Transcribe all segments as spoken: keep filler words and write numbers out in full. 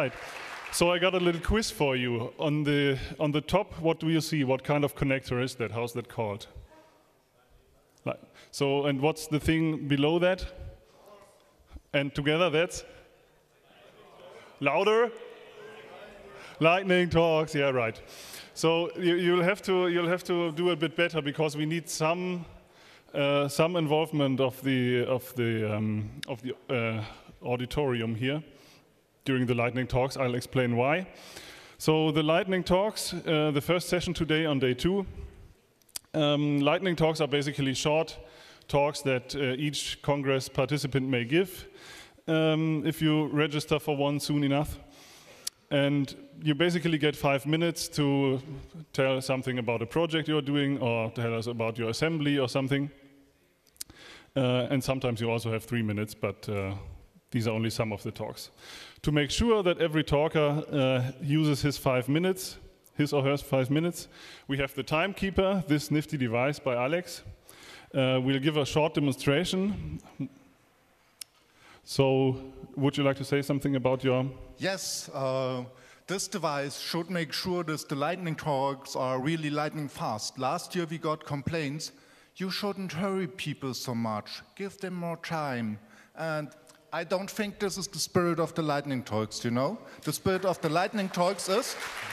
right. So I got a little quiz for you. On the, on the top, what do you see? What kind of connector is that? How's that called? Like, so, and what's the thing below that? And together that's? Louder? Lightning talks, yeah, right. So you, you'll have to you'll have to do a bit better because we need some uh, some involvement of the of the um, of the uh, auditorium here during the lightning talks. I'll explain why. So the lightning talks, uh, the first session today on day two. Um, lightning talks are basically short talks that uh, each Congress participant may give um, if you register for one soon enough. And you basically get five minutes to tell something about a project you're doing or tell us about your assembly or something. Uh, and sometimes you also have three minutes, but uh, these are only some of the talks. To make sure that every talker uh, uses his five minutes, his or her five minutes, we have the timekeeper, this nifty device by Alex. Uh, we'll give a short demonstration. So, would you like to say something about your... Yes, uh, this device should make sure that the lightning talks are really lightning fast. Last year we got complaints, you shouldn't hurry people so much, give them more time. And I don't think this is the spirit of the lightning talks, you know? The spirit of the lightning talks is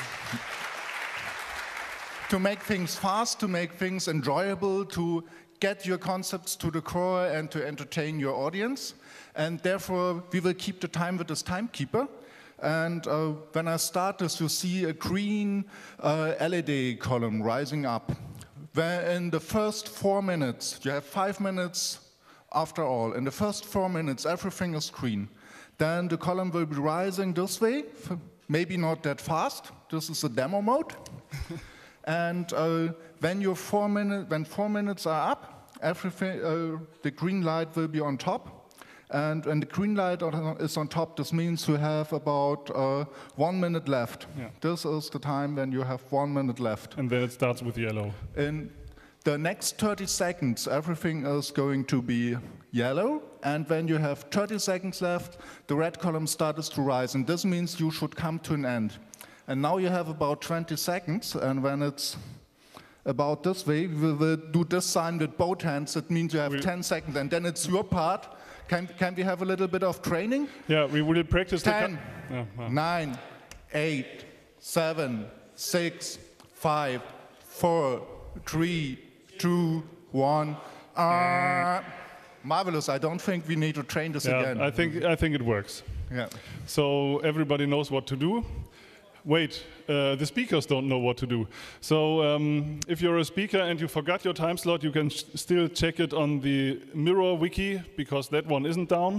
to make things fast, to make things enjoyable, to get your concepts to the core and to entertain your audience. And therefore, we will keep the time with this timekeeper. And uh, when I start this, you see a green uh, L E D column rising up. Where in the first four minutes, you have five minutes after all. In the first four minutes, everything is green. Then the column will be rising this way, maybe not that fast. This is a demo mode. And uh, when your four minute, when four minutes are up, everything, uh, the green light will be on top. And when the green light is on top, this means you have about uh, one minute left. Yeah. This is the time when you have one minute left. And then it starts with yellow. In the next thirty seconds, everything is going to be yellow. And when you have thirty seconds left, the red column starts to rise. And this means you should come to an end. And now you have about twenty seconds. And when it's about this way, we will do this sign with both hands. That means you have we ten seconds. And then it's your part. Can, can we have a little bit of training? Yeah, we will practice. ten, the oh, wow. nine, eight, seven, six, five, four, three, two, one. Uh, marvelous. I don't think we need to train this yeah, again. I think, I think it works. Yeah. So everybody knows what to do. Wait, uh, the speakers don't know what to do. So um, if you're a speaker and you forgot your time slot, you can still check it on the Mirror wiki, because that one isn't down.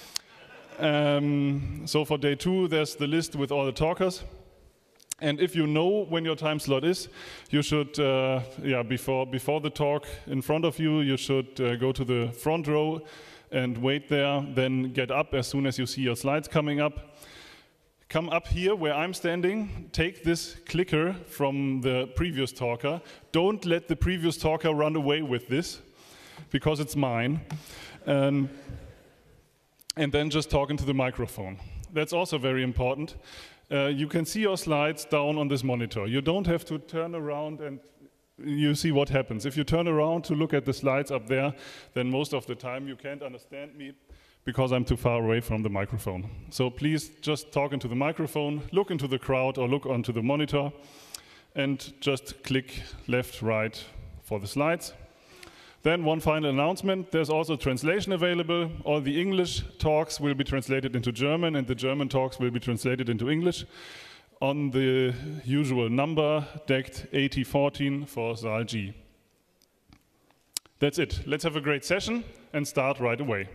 Um, so for day two, there's the list with all the talkers. And if you know when your time slot is, you should, uh, yeah, before, before the talk in front of you, you should uh, go to the front row and wait there, then get up as soon as you see your slides coming up. Come up here where I'm standing, take this clicker from the previous talker. Don't let the previous talker run away with this, because it's mine. Um, and then just talk into the microphone. That's also very important. Uh, you can see your slides down on this monitor. You don't have to turn around and you see what happens. If you turn around to look at the slides up there, then most of the time you can't understand me, because I'm too far away from the microphone. So please just talk into the microphone, look into the crowd or look onto the monitor, and just click left, right for the slides. Then one final announcement, there's also translation available. All the English talks will be translated into German, and the German talks will be translated into English on the usual number, decked eighty fourteen for Saal G. That's it. Let's have a great session and start right away.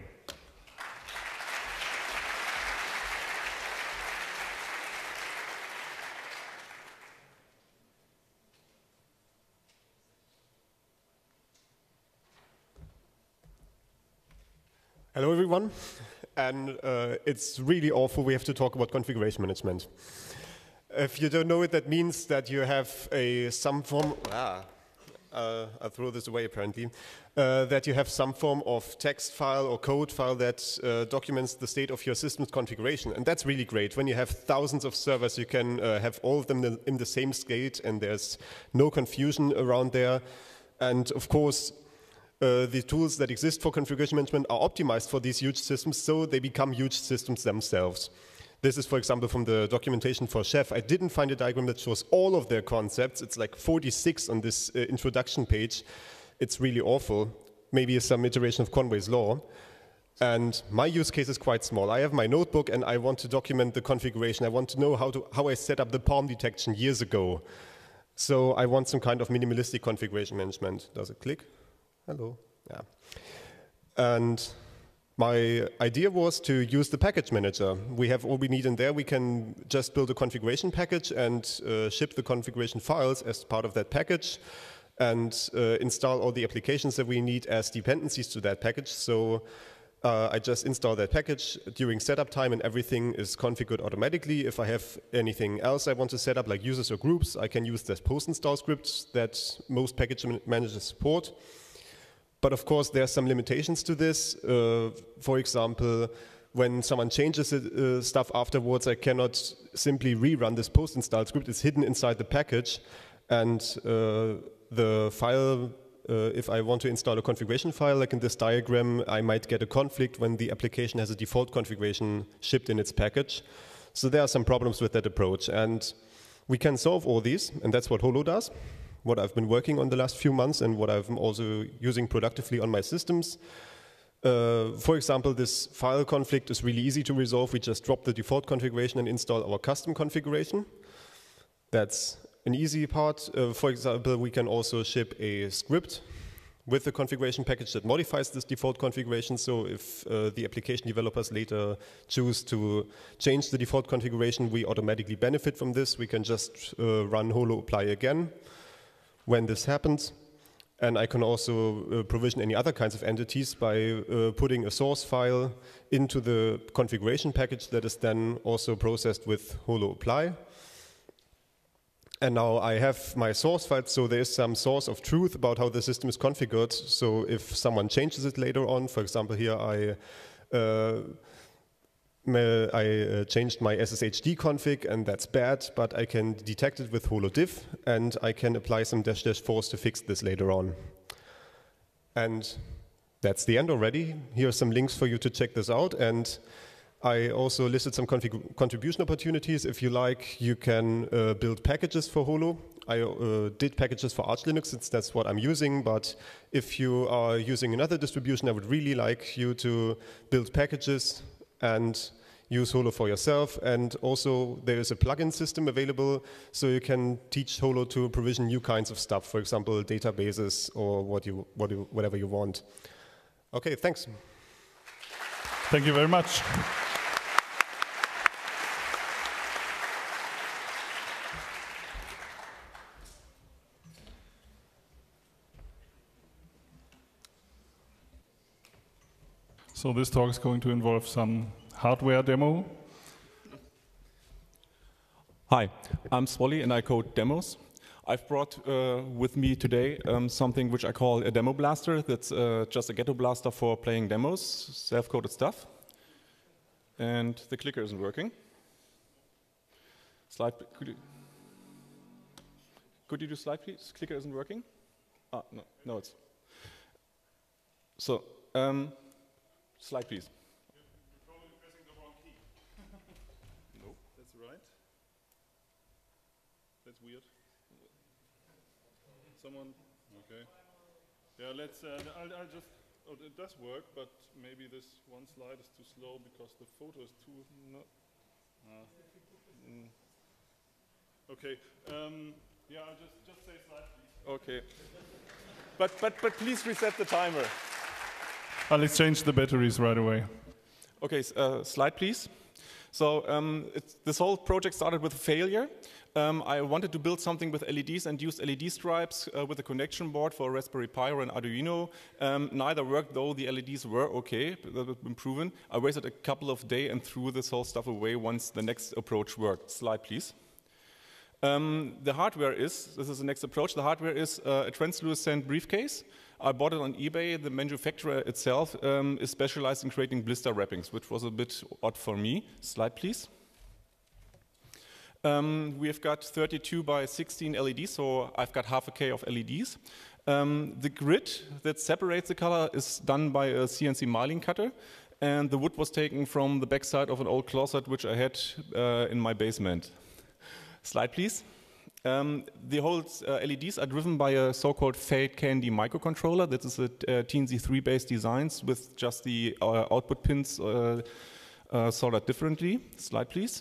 Hello everyone, and uh, it's really awful we have to talk about configuration management. If you don't know it, that means that you have a some form, ah, uh, I'll throw this away apparently, uh, that you have some form of text file or code file that uh, documents the state of your system's configuration. And that's really great. When you have thousands of servers, you can uh, have all of them in the same state and there's no confusion around there. And of course, uh, the tools that exist for configuration management are optimized for these huge systems, so they become huge systems themselves. This is, for example, from the documentation for Chef. I didn't find a diagram that shows all of their concepts. It's like forty-six on this uh, introduction page. It's really awful. Maybe some iteration of Conway's Law. And my use case is quite small. I have my notebook and I want to document the configuration. I want to know how, to, how I set up the palm detection years ago. So I want some kind of minimalistic configuration management. Does it click? Hello. Yeah. And my idea was to use the package manager. We have all we need in there. We can just build a configuration package and uh, ship the configuration files as part of that package and uh, install all the applications that we need as dependencies to that package. So uh, I just install that package during setup time and everything is configured automatically. If I have anything else I want to set up, like users or groups, I can use the post-install scripts that most package managers support. But of course, there are some limitations to this. Uh, for example, when someone changes uh, stuff afterwards, I cannot simply rerun this post-install script. It's hidden inside the package. And uh, the file, uh, if I want to install a configuration file, like in this diagram, I might get a conflict when the application has a default configuration shipped in its package. So there are some problems with that approach. And we can solve all these, and that's what Holo does. What I've been working on the last few months and what I'm also using productively on my systems. Uh, for example, this file conflict is really easy to resolve. We just drop the default configuration and install our custom configuration. That's an easy part. Uh, for example, we can also ship a script with the configuration package that modifies this default configuration. So if uh, the application developers later choose to change the default configuration, we automatically benefit from this. We can just uh, run holo apply again when this happens. And I can also uh, provision any other kinds of entities by uh, putting a source file into the configuration package that is then also processed with holo apply. And now I have my source file, so there is some source of truth about how the system is configured. So if someone changes it later on, for example, here I uh, I uh, changed my S S H D config, and that's bad, but I can detect it with holodiff, and I can apply some dash dash force to fix this later on. And that's the end already. Here are some links for you to check this out, and I also listed some contribution opportunities. If you like, you can uh, build packages for Holo. I uh, did packages for Arch Linux, since that's what I'm using, but if you are using another distribution, I would really like you to build packages and use Holo for yourself. And also there is a plugin system available, so you can teach Holo to provision new kinds of stuff, for example, databases or what you, what you, whatever you want. Okay, thanks. Thank you very much. So this talk is going to involve some hardware demo. Hi, I'm Swally and I code demos. I've brought uh, with me today um, something which I call a demo blaster. That's uh, just a ghetto blaster for playing demos, self-coded stuff. And the clicker isn't working. Slide, could you, could you do slide, please? Clicker isn't working? Ah, no, no, it's. So, um, slide, please. You're probably pressing the wrong key. Nope, that's right. That's weird. Someone, okay. Yeah, let's, uh, I'll, I'll just, oh, it does work, but maybe this one slide is too slow because the photo is too, no. Uh, mm. Okay, um, yeah, I'll just, just say slide, please. Okay. but, but, but please reset the timer. I'll exchange the batteries right away. Okay, uh, slide please. So um, it's, this whole project started with a failure. Um, I wanted to build something with L E Ds and used L E D stripes uh, with a connection board for Raspberry Pi or an Arduino. Um, neither worked, though the L E Ds were okay, that had been proven. I wasted a couple of days and threw this whole stuff away once the next approach worked. Slide please. Um, the hardware is, this is the next approach, the hardware is uh, a translucent briefcase. I bought it on eBay. The manufacturer itself um, is specialized in creating blister wrappings, which was a bit odd for me. Slide, please. Um, we've got thirty-two by sixteen L E Ds, so I've got half a K of L E Ds. Um, the grid that separates the color is done by a C N C milling cutter, and the wood was taken from the backside of an old closet which I had uh, in my basement. Slide, please. Um, the whole uh, L E Ds are driven by a so-called Fade Candy microcontroller. That is a uh, T N Z three based designs with just the uh, output pins uh, uh, soldered differently. Slide, please.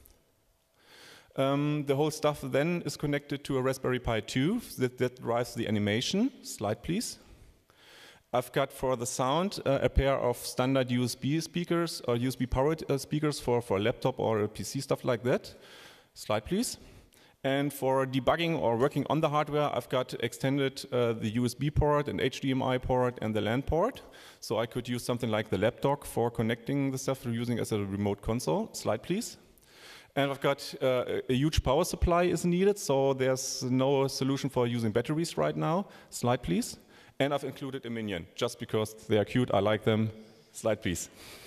Um, the whole stuff then is connected to a Raspberry Pi two that, that drives the animation. Slide, please. I've got for the sound uh, a pair of standard U S B speakers or U S B powered uh, speakers for, for a laptop or a P C, stuff like that. Slide, please. And for debugging or working on the hardware, I've got extended uh, the U S B port, an H D M I port, and the LAN port. So I could use something like the laptop for connecting the stuff we're using as a remote console. Slide, please. And I've got uh, a huge power supply is needed, so there's no solution for using batteries right now. Slide, please. And I've included a minion, just because they are cute, I like them. Slide, please.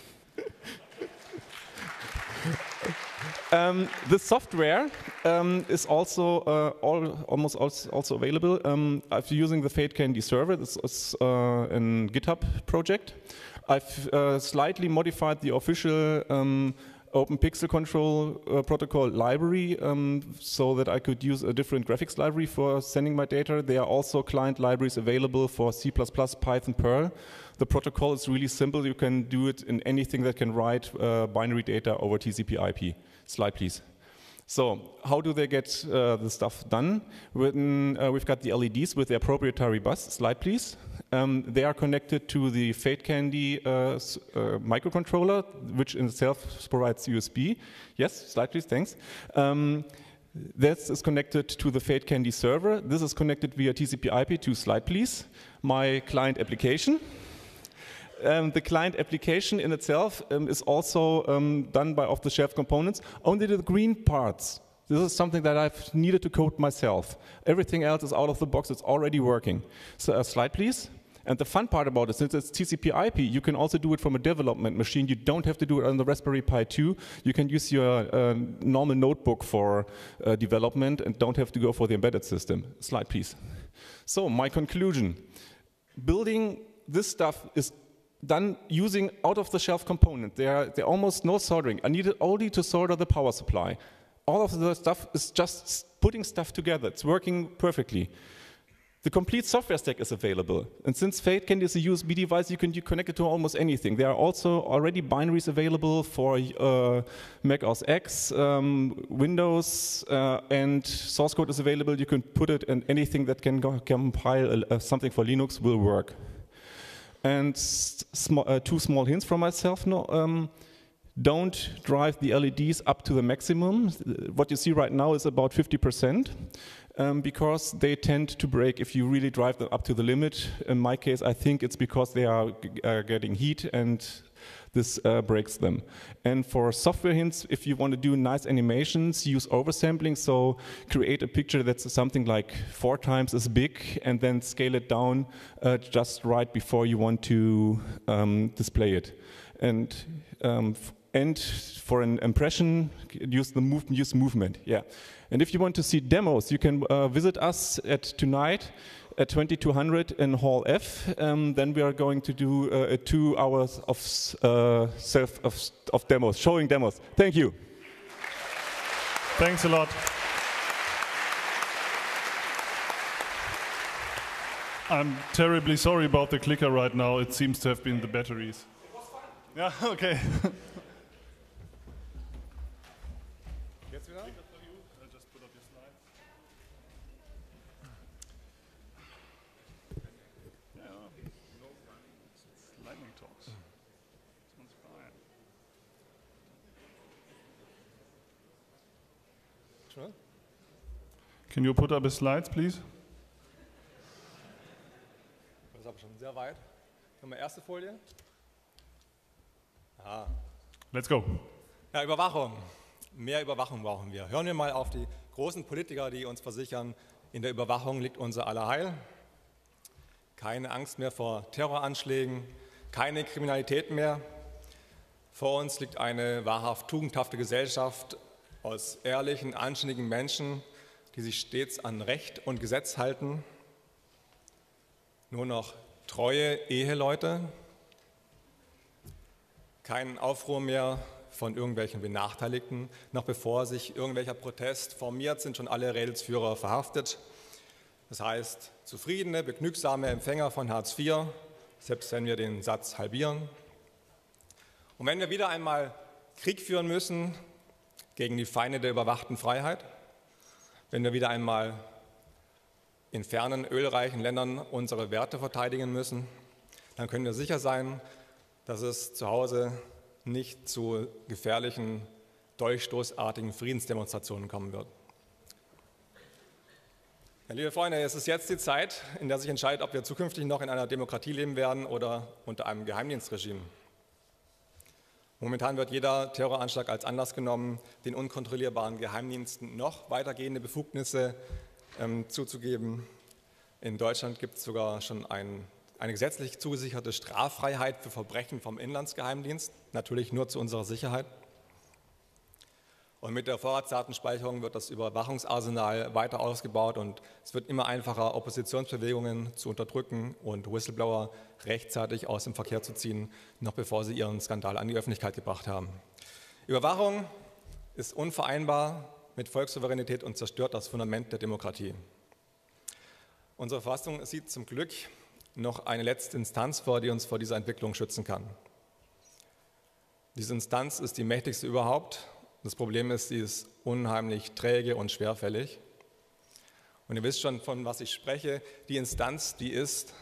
um, the software um, is also uh, all, almost also, also available. Um, I'm using the Fade Candy server. This is uh, a GitHub project. I've uh, slightly modified the official um, Open Pixel Control uh, protocol library um, so that I could use a different graphics library for sending my data. There are also client libraries available for C plus plus, Python, Perl. The protocol is really simple. You can do it in anything that can write uh, binary data over T C P I P. Slide, please. So how do they get uh, the stuff done? When, uh, we've got the L E Ds with their proprietary bus. Slide, please. Um, they are connected to the Fade Candy uh, uh, microcontroller, which in itself provides U S B. Yes, slide, please, thanks. Um, This is connected to the Fade Candy server. This is connected via T C P I P to, slide, please, my client application. Um, the client application in itself um, is also um, done by off-the-shelf components. Only the green parts. This is something that I've needed to code myself. Everything else is out of the box. It's already working. So, uh, slide, please. And the fun part about it, since it's T C P I P, you can also do it from a development machine. You don't have to do it on the Raspberry Pi two. You can use your uh, normal notebook for uh, development and don't have to go for the embedded system. Slide, please. So, my conclusion. Building this stuff is done using out-of-the-shelf components. There are, there are almost no soldering. I needed only to solder the power supply. All of the stuff is just putting stuff together. It's working perfectly. The complete software stack is available. And since Fade Candy is a U S B device, you can you connect it to almost anything. There are also already binaries available for uh, Mac O S X, um, Windows, uh, and source code is available. You can put it in anything that can go, compile uh, something for Linux will work. And sm uh, two small hints from myself. No, um, don't drive the L E Ds up to the maximum. What you see right now is about fifty percent. Um, because they tend to break if you really drive them up to the limit. In my case, I think it's because they are uh, getting heat and this uh, breaks them. And for software hints, if you want to do nice animations, use oversampling. So create a picture that's something like four times as big and then scale it down uh, just right before you want to um, display it. And um, And for an impression, use the move, use movement. Yeah. And if you want to see demos, you can uh, visit us at tonight at twenty-two hundred in Hall F. Um, then we are going to do uh, two hours of uh, self of, of demos, showing demos. Thank you. Thanks a lot. I'm terribly sorry about the clicker right now. It seems to have been the batteries. It was fun. Yeah. Okay. Can you put up the slides, please? Das ist aber schon sehr weit. Können wir erste Folie? Aha. Let's go. Ja, Überwachung. Mehr Überwachung brauchen wir. Hören wir mal auf die großen Politiker, die uns versichern, in der Überwachung liegt unser aller Heil. Keine Angst mehr vor Terroranschlägen, keine Kriminalität mehr. Vor uns liegt eine wahrhaft tugendhafte Gesellschaft aus ehrlichen, anständigen Menschen, die sich stets an Recht und Gesetz halten. Nur noch treue Eheleute. Kein Aufruhr mehr von irgendwelchen Benachteiligten. Noch bevor sich irgendwelcher Protest formiert, sind schon alle Rädelsführer verhaftet. Das heißt, zufriedene, begnügsame Empfänger von Hartz vier, selbst wenn wir den Satz halbieren. Und wenn wir wieder einmal Krieg führen müssen gegen die Feinde der überwachten Freiheit, wenn wir wieder einmal in fernen, ölreichen Ländern unsere Werte verteidigen müssen, dann können wir sicher sein, dass es zu Hause nicht zu gefährlichen, dolchstoßartigen Friedensdemonstrationen kommen wird. Ja, liebe Freunde, es ist jetzt die Zeit, in der sich entscheidet, ob wir zukünftig noch in einer Demokratie leben werden oder unter einem Geheimdienstregime. Momentan wird jeder Terroranschlag als Anlass genommen, den unkontrollierbaren Geheimdiensten noch weitergehende Befugnisse ähm, zuzugeben. In Deutschland gibt es sogar schon ein, eine gesetzlich zugesicherte Straffreiheit für Verbrechen vom Inlandsgeheimdienst, natürlich nur zu unserer Sicherheit. Und mit der Vorratsdatenspeicherung wird das Überwachungsarsenal weiter ausgebaut und es wird immer einfacher, Oppositionsbewegungen zu unterdrücken und Whistleblower rechtzeitig aus dem Verkehr zu ziehen, noch bevor sie ihren Skandal an die Öffentlichkeit gebracht haben. Überwachung ist unvereinbar mit Volkssouveränität und zerstört das Fundament der Demokratie. Unsere Verfassung sieht zum Glück noch eine letzte Instanz vor, die uns vor dieser Entwicklung schützen kann. Diese Instanz ist die mächtigste überhaupt. Das Problem ist, sie ist unheimlich träge und schwerfällig. Und ihr wisst schon, von was ich spreche. Die Instanz, die ist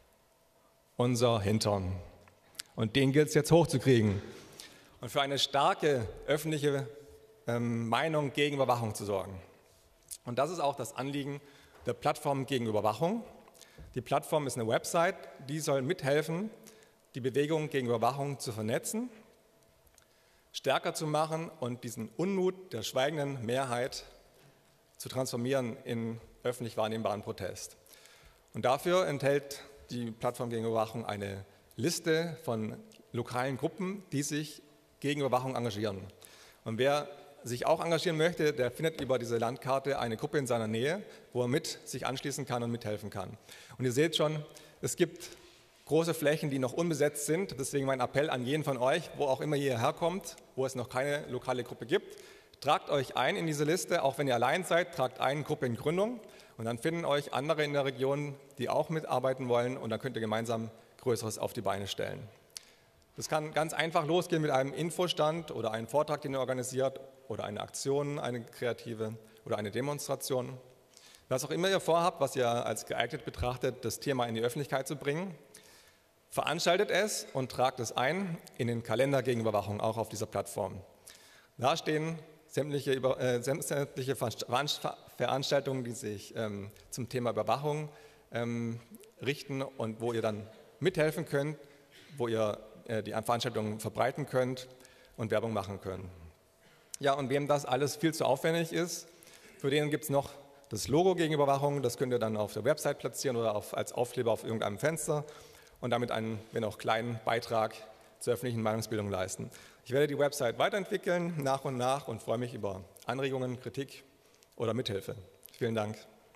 unser Hintern. Und den gilt es jetzt hochzukriegen. Und für eine starke öffentliche ähm, Meinung gegen Überwachung zu sorgen. Und das ist auch das Anliegen der Plattform gegen Überwachung. Die Plattform ist eine Website, die soll mithelfen, die Bewegung gegen Überwachung zu vernetzen, stärker zu machen und diesen Unmut der schweigenden Mehrheit zu transformieren in öffentlich wahrnehmbaren Protest. Und dafür enthält die Plattform gegen Überwachung eine Liste von lokalen Gruppen, die sich gegen Überwachung engagieren. Und wer sich auch engagieren möchte, der findet über diese Landkarte eine Gruppe in seiner Nähe, wo er mit sich anschließen kann und mithelfen kann. Und ihr seht schon, es gibt große Flächen, die noch unbesetzt sind. Deswegen mein Appell an jeden von euch, wo auch immer ihr herkommt, wo es noch keine lokale Gruppe gibt, tragt euch ein in diese Liste, auch wenn ihr allein seid, tragt ein Gruppe in Gründung und dann finden euch andere in der Region, die auch mitarbeiten wollen und dann könnt ihr gemeinsam Größeres auf die Beine stellen. Das kann ganz einfach losgehen mit einem Infostand oder einem Vortrag, den ihr organisiert oder eine Aktion, eine kreative oder eine Demonstration. Was auch immer ihr vorhabt, was ihr als geeignet betrachtet, das Thema in die Öffentlichkeit zu bringen, veranstaltet es und tragt es ein in den Kalender gegen Überwachung, auch auf dieser Plattform. Da stehen sämtliche, Über, äh, sämtliche Veranstaltungen, die sich ähm, zum Thema Überwachung ähm, richten und wo ihr dann mithelfen könnt, wo ihr äh, die Veranstaltungen verbreiten könnt und Werbung machen könnt. Ja, und wem das alles viel zu aufwendig ist, für den gibt es noch das Logo gegen Überwachung, das könnt ihr dann auf der Website platzieren oder auf, als Aufkleber auf irgendeinem Fenster und damit einen, wenn auch kleinen, Beitrag zur öffentlichen Meinungsbildung leisten. Ich werde die Website weiterentwickeln, nach und nach, und freue mich über Anregungen, Kritik oder Mithilfe. Vielen Dank.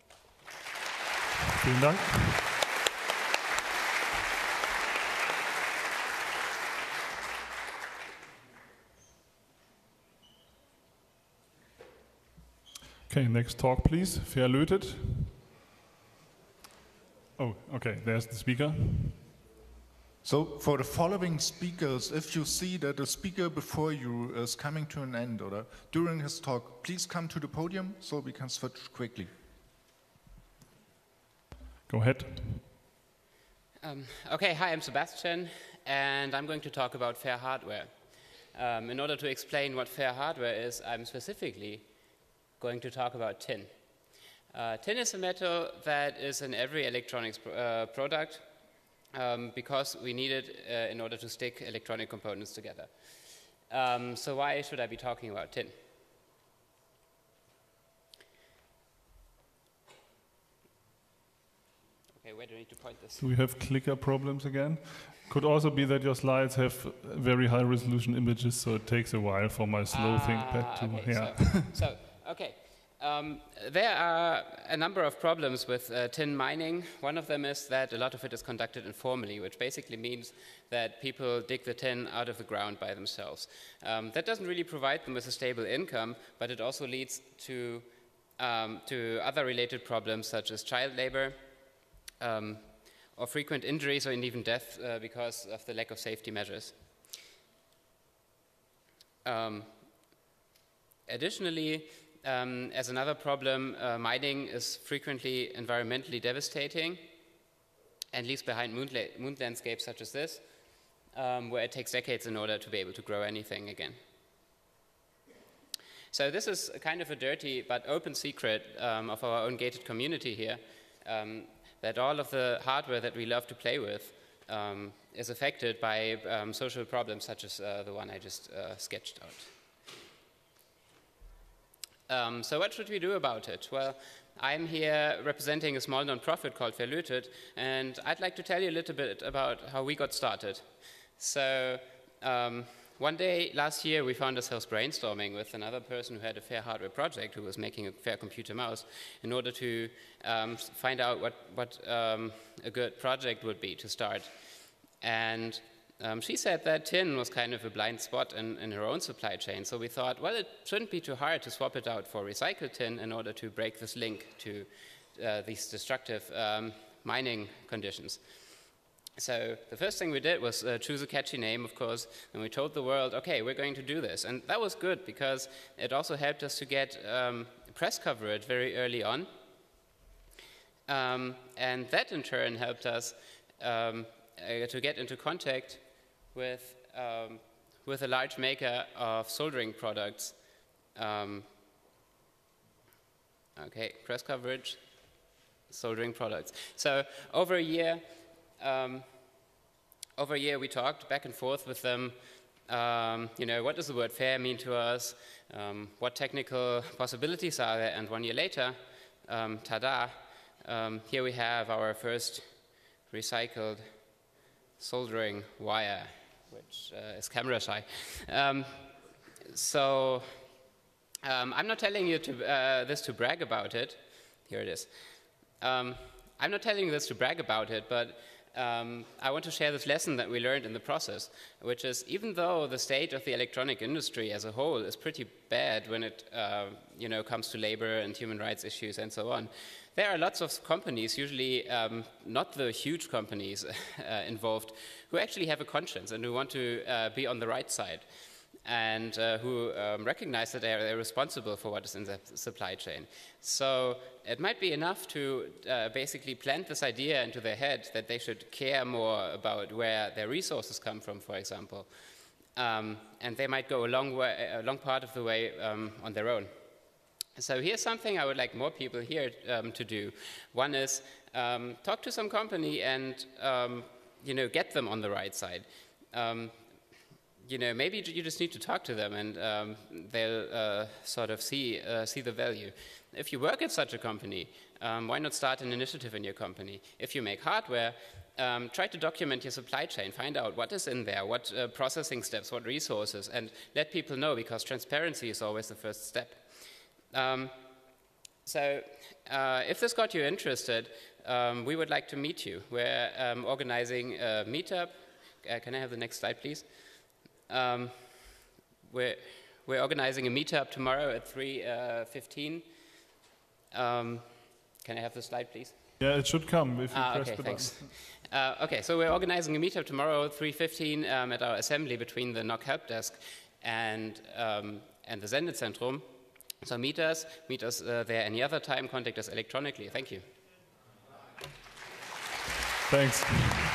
Vielen Dank. Okay, next talk, please. Verlötet. Oh, okay, there's the speaker. So for the following speakers, if you see that the speaker before you is coming to an end or during his talk, please come to the podium so we can switch quickly. Go ahead. Um, okay, hi, I'm Sebastian, and I'm going to talk about fair hardware. Um, in order to explain what fair hardware is, I'm specifically going to talk about tin. Uh, tin is a metal that is in every electronics pro uh, product um, because we need it uh, in order to stick electronic components together. Um, so why should I be talking about tin? Okay, where do I need to point this? Do we have clicker problems again? Could also be that your slides have very high resolution images, so it takes a while for my slow Ah, ThinkPad to, okay, yeah. So, so okay. Um, there are a number of problems with uh, tin mining. One of them is that a lot of it is conducted informally, which basically means that people dig the tin out of the ground by themselves. Um, that doesn't really provide them with a stable income, but it also leads to, um, to other related problems such as child labor, um, or frequent injuries or even death uh, because of the lack of safety measures. Um, additionally, um, as another problem, uh, mining is frequently environmentally devastating and leaves behind moon, la moon landscapes such as this, um, where it takes decades in order to be able to grow anything again. So this is kind of a dirty but open secret um, of our own gated community here, um, that all of the hardware that we love to play with um, is affected by um, social problems such as uh, the one I just uh, sketched out. Um, so what should we do about it? Well, I'm here representing a small non-profit called Verlötet, and I'd like to tell you a little bit about how we got started. So um, one day last year we found ourselves brainstorming with another person who had a fair hardware project, who was making a fair computer mouse, in order to um, find out what, what um, a good project would be to start. And um, she said that tin was kind of a blind spot in, in her own supply chain, so we thought, well, it shouldn't be too hard to swap it out for recycled tin in order to break this link to uh, these destructive um, mining conditions. So the first thing we did was uh, choose a catchy name, of course, and we told the world, okay, we're going to do this. And that was good because it also helped us to get um, press coverage very early on. Um, and that in turn helped us um, uh, to get into contact with, um, with a large maker of soldering products. Um, okay, press coverage, soldering products. So over a year, Um, over a year we talked back and forth with them, um, you know, what does the word fair mean to us, um, what technical possibilities are there, and one year later, um, ta-da, um, here we have our first recycled soldering wire, which uh, is camera shy. Um, so um, I'm not telling you to, uh, this to brag about it. Here it is. Um, I'm not telling you this to brag about it, but Um, I want to share this lesson that we learned in the process, which is even though the state of the electronic industry as a whole is pretty bad when it uh, you know, comes to labor and human rights issues and so on, there are lots of companies, usually um, not the huge companies uh, involved, who actually have a conscience and who want to uh, be on the right side, and uh, who um, recognize that they're, they're responsible for what is in the supply chain. So it might be enough to uh, basically plant this idea into their head that they should care more about where their resources come from, for example. Um, and they might go a long, way, a long part of the way um, on their own. So here's something I would like more people here um, to do. One is um, talk to some company and um, you know, get them on the right side. Um, You know, maybe you just need to talk to them and um, they'll uh, sort of see, uh, see the value. If you work at such a company, um, why not start an initiative in your company? If you make hardware, um, try to document your supply chain, find out what is in there, what uh, processing steps, what resources, and let people know, because transparency is always the first step. Um, so uh, if this got you interested, um, we would like to meet you. We're um, organizing a meetup. Uh, can I have the next slide, please? Um, we're, we're organizing a meetup tomorrow at three fifteen. Um, can I have the slide, please? Yeah, it should come if you ah, press okay, the thanks. button. Uh, okay, so we're organizing a meetup tomorrow at three fifteen um, at our assembly between the N O C help desk and, um, and the Sendezentrum. So meet us, meet us uh, there any other time, contact us electronically. Thank you. Thanks.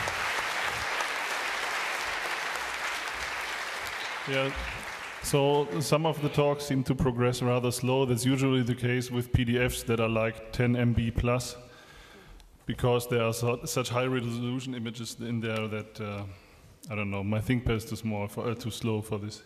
Yeah, so some of the talks seem to progress rather slow. That's usually the case with P D Fs that are like ten M B plus, because there are so, such high resolution images in there that, uh, I don't know, my ThinkPad is too small, for, uh, too slow for this.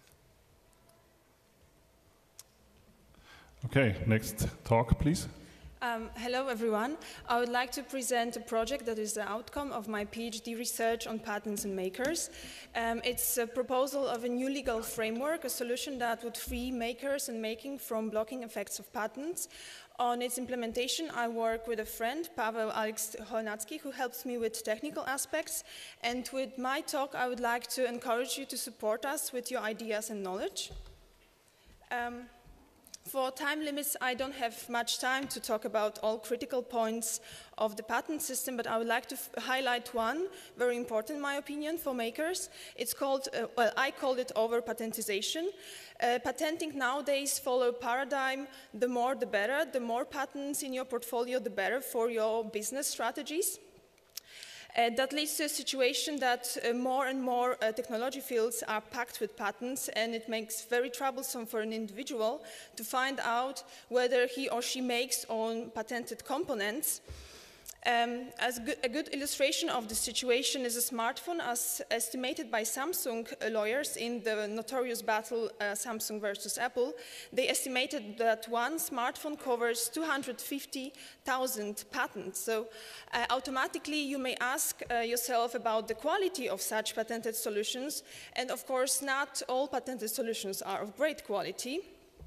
Okay, next talk, please. Um, hello everyone. I would like to present a project that is the outcome of my PhD research on patents and makers. Um, it's a proposal of a new legal framework, a solution that would free makers and making from blocking effects of patents. On its implementation, I work with a friend, Paweł Alex Holnacki, who helps me with technical aspects. And with my talk, I would like to encourage you to support us with your ideas and knowledge. Um, For time limits, I don't have much time to talk about all critical points of the patent system, but I would like to f highlight one, very important in my opinion, for makers. It's called, uh, well, I call it over-patentization. Uh, patenting nowadays follow paradigm, the more the better, the more patents in your portfolio, the better for your business strategies. Uh, that leads to a situation that uh, more and more uh, technology fields are packed with patents, and it makes very troublesome for an individual to find out whether he or she makes own patented components. Um, as go a good illustration of the situation is a smartphone, as estimated by Samsung uh, lawyers in the notorious battle uh, Samsung versus Apple. They estimated that one smartphone covers two hundred fifty thousand patents. So uh, automatically you may ask uh, yourself about the quality of such patented solutions. And of course, not all patented solutions are of great quality.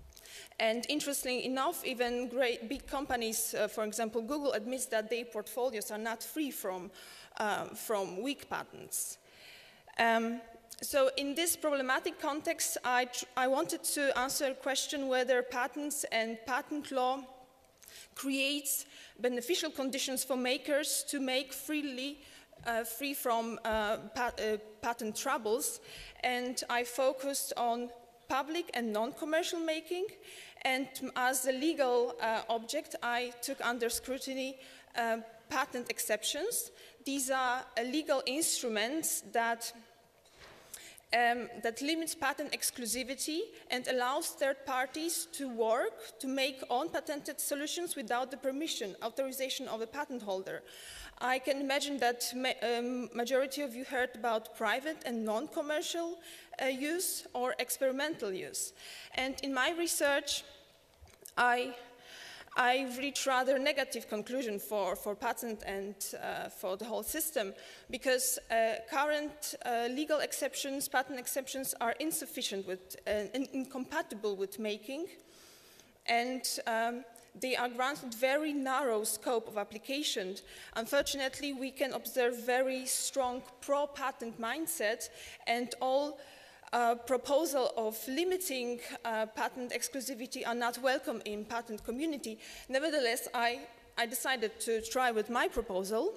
And interestingly enough, even great big companies, uh, for example, Google admits that their portfolios are not free from, uh, from weak patents. Um, so in this problematic context, I, tr I wanted to answer a question whether patents and patent law creates beneficial conditions for makers to make freely, uh, free from uh, pat uh, patent troubles. And I focused on public and non-commercial making. And as a legal uh, object, I took under scrutiny uh, patent exceptions. These are uh, legal instruments that, um, that limit patent exclusivity and allows third parties to work to make own patented solutions without the permission, authorization of a patent holder. I can imagine that ma um, majority of you heard about private and non-commercial uh, use or experimental use. And in my research, I, I reached rather negative conclusion for, for patent and uh, for the whole system, because uh, current uh, legal exceptions, patent exceptions, are insufficient with, uh, and incompatible with making, and um, they are granted very narrow scope of application. Unfortunately, we can observe very strong pro-patent mindset, and all uh, proposal of limiting uh, patent exclusivity are not welcome in patent community. Nevertheless, I, I decided to try with my proposal.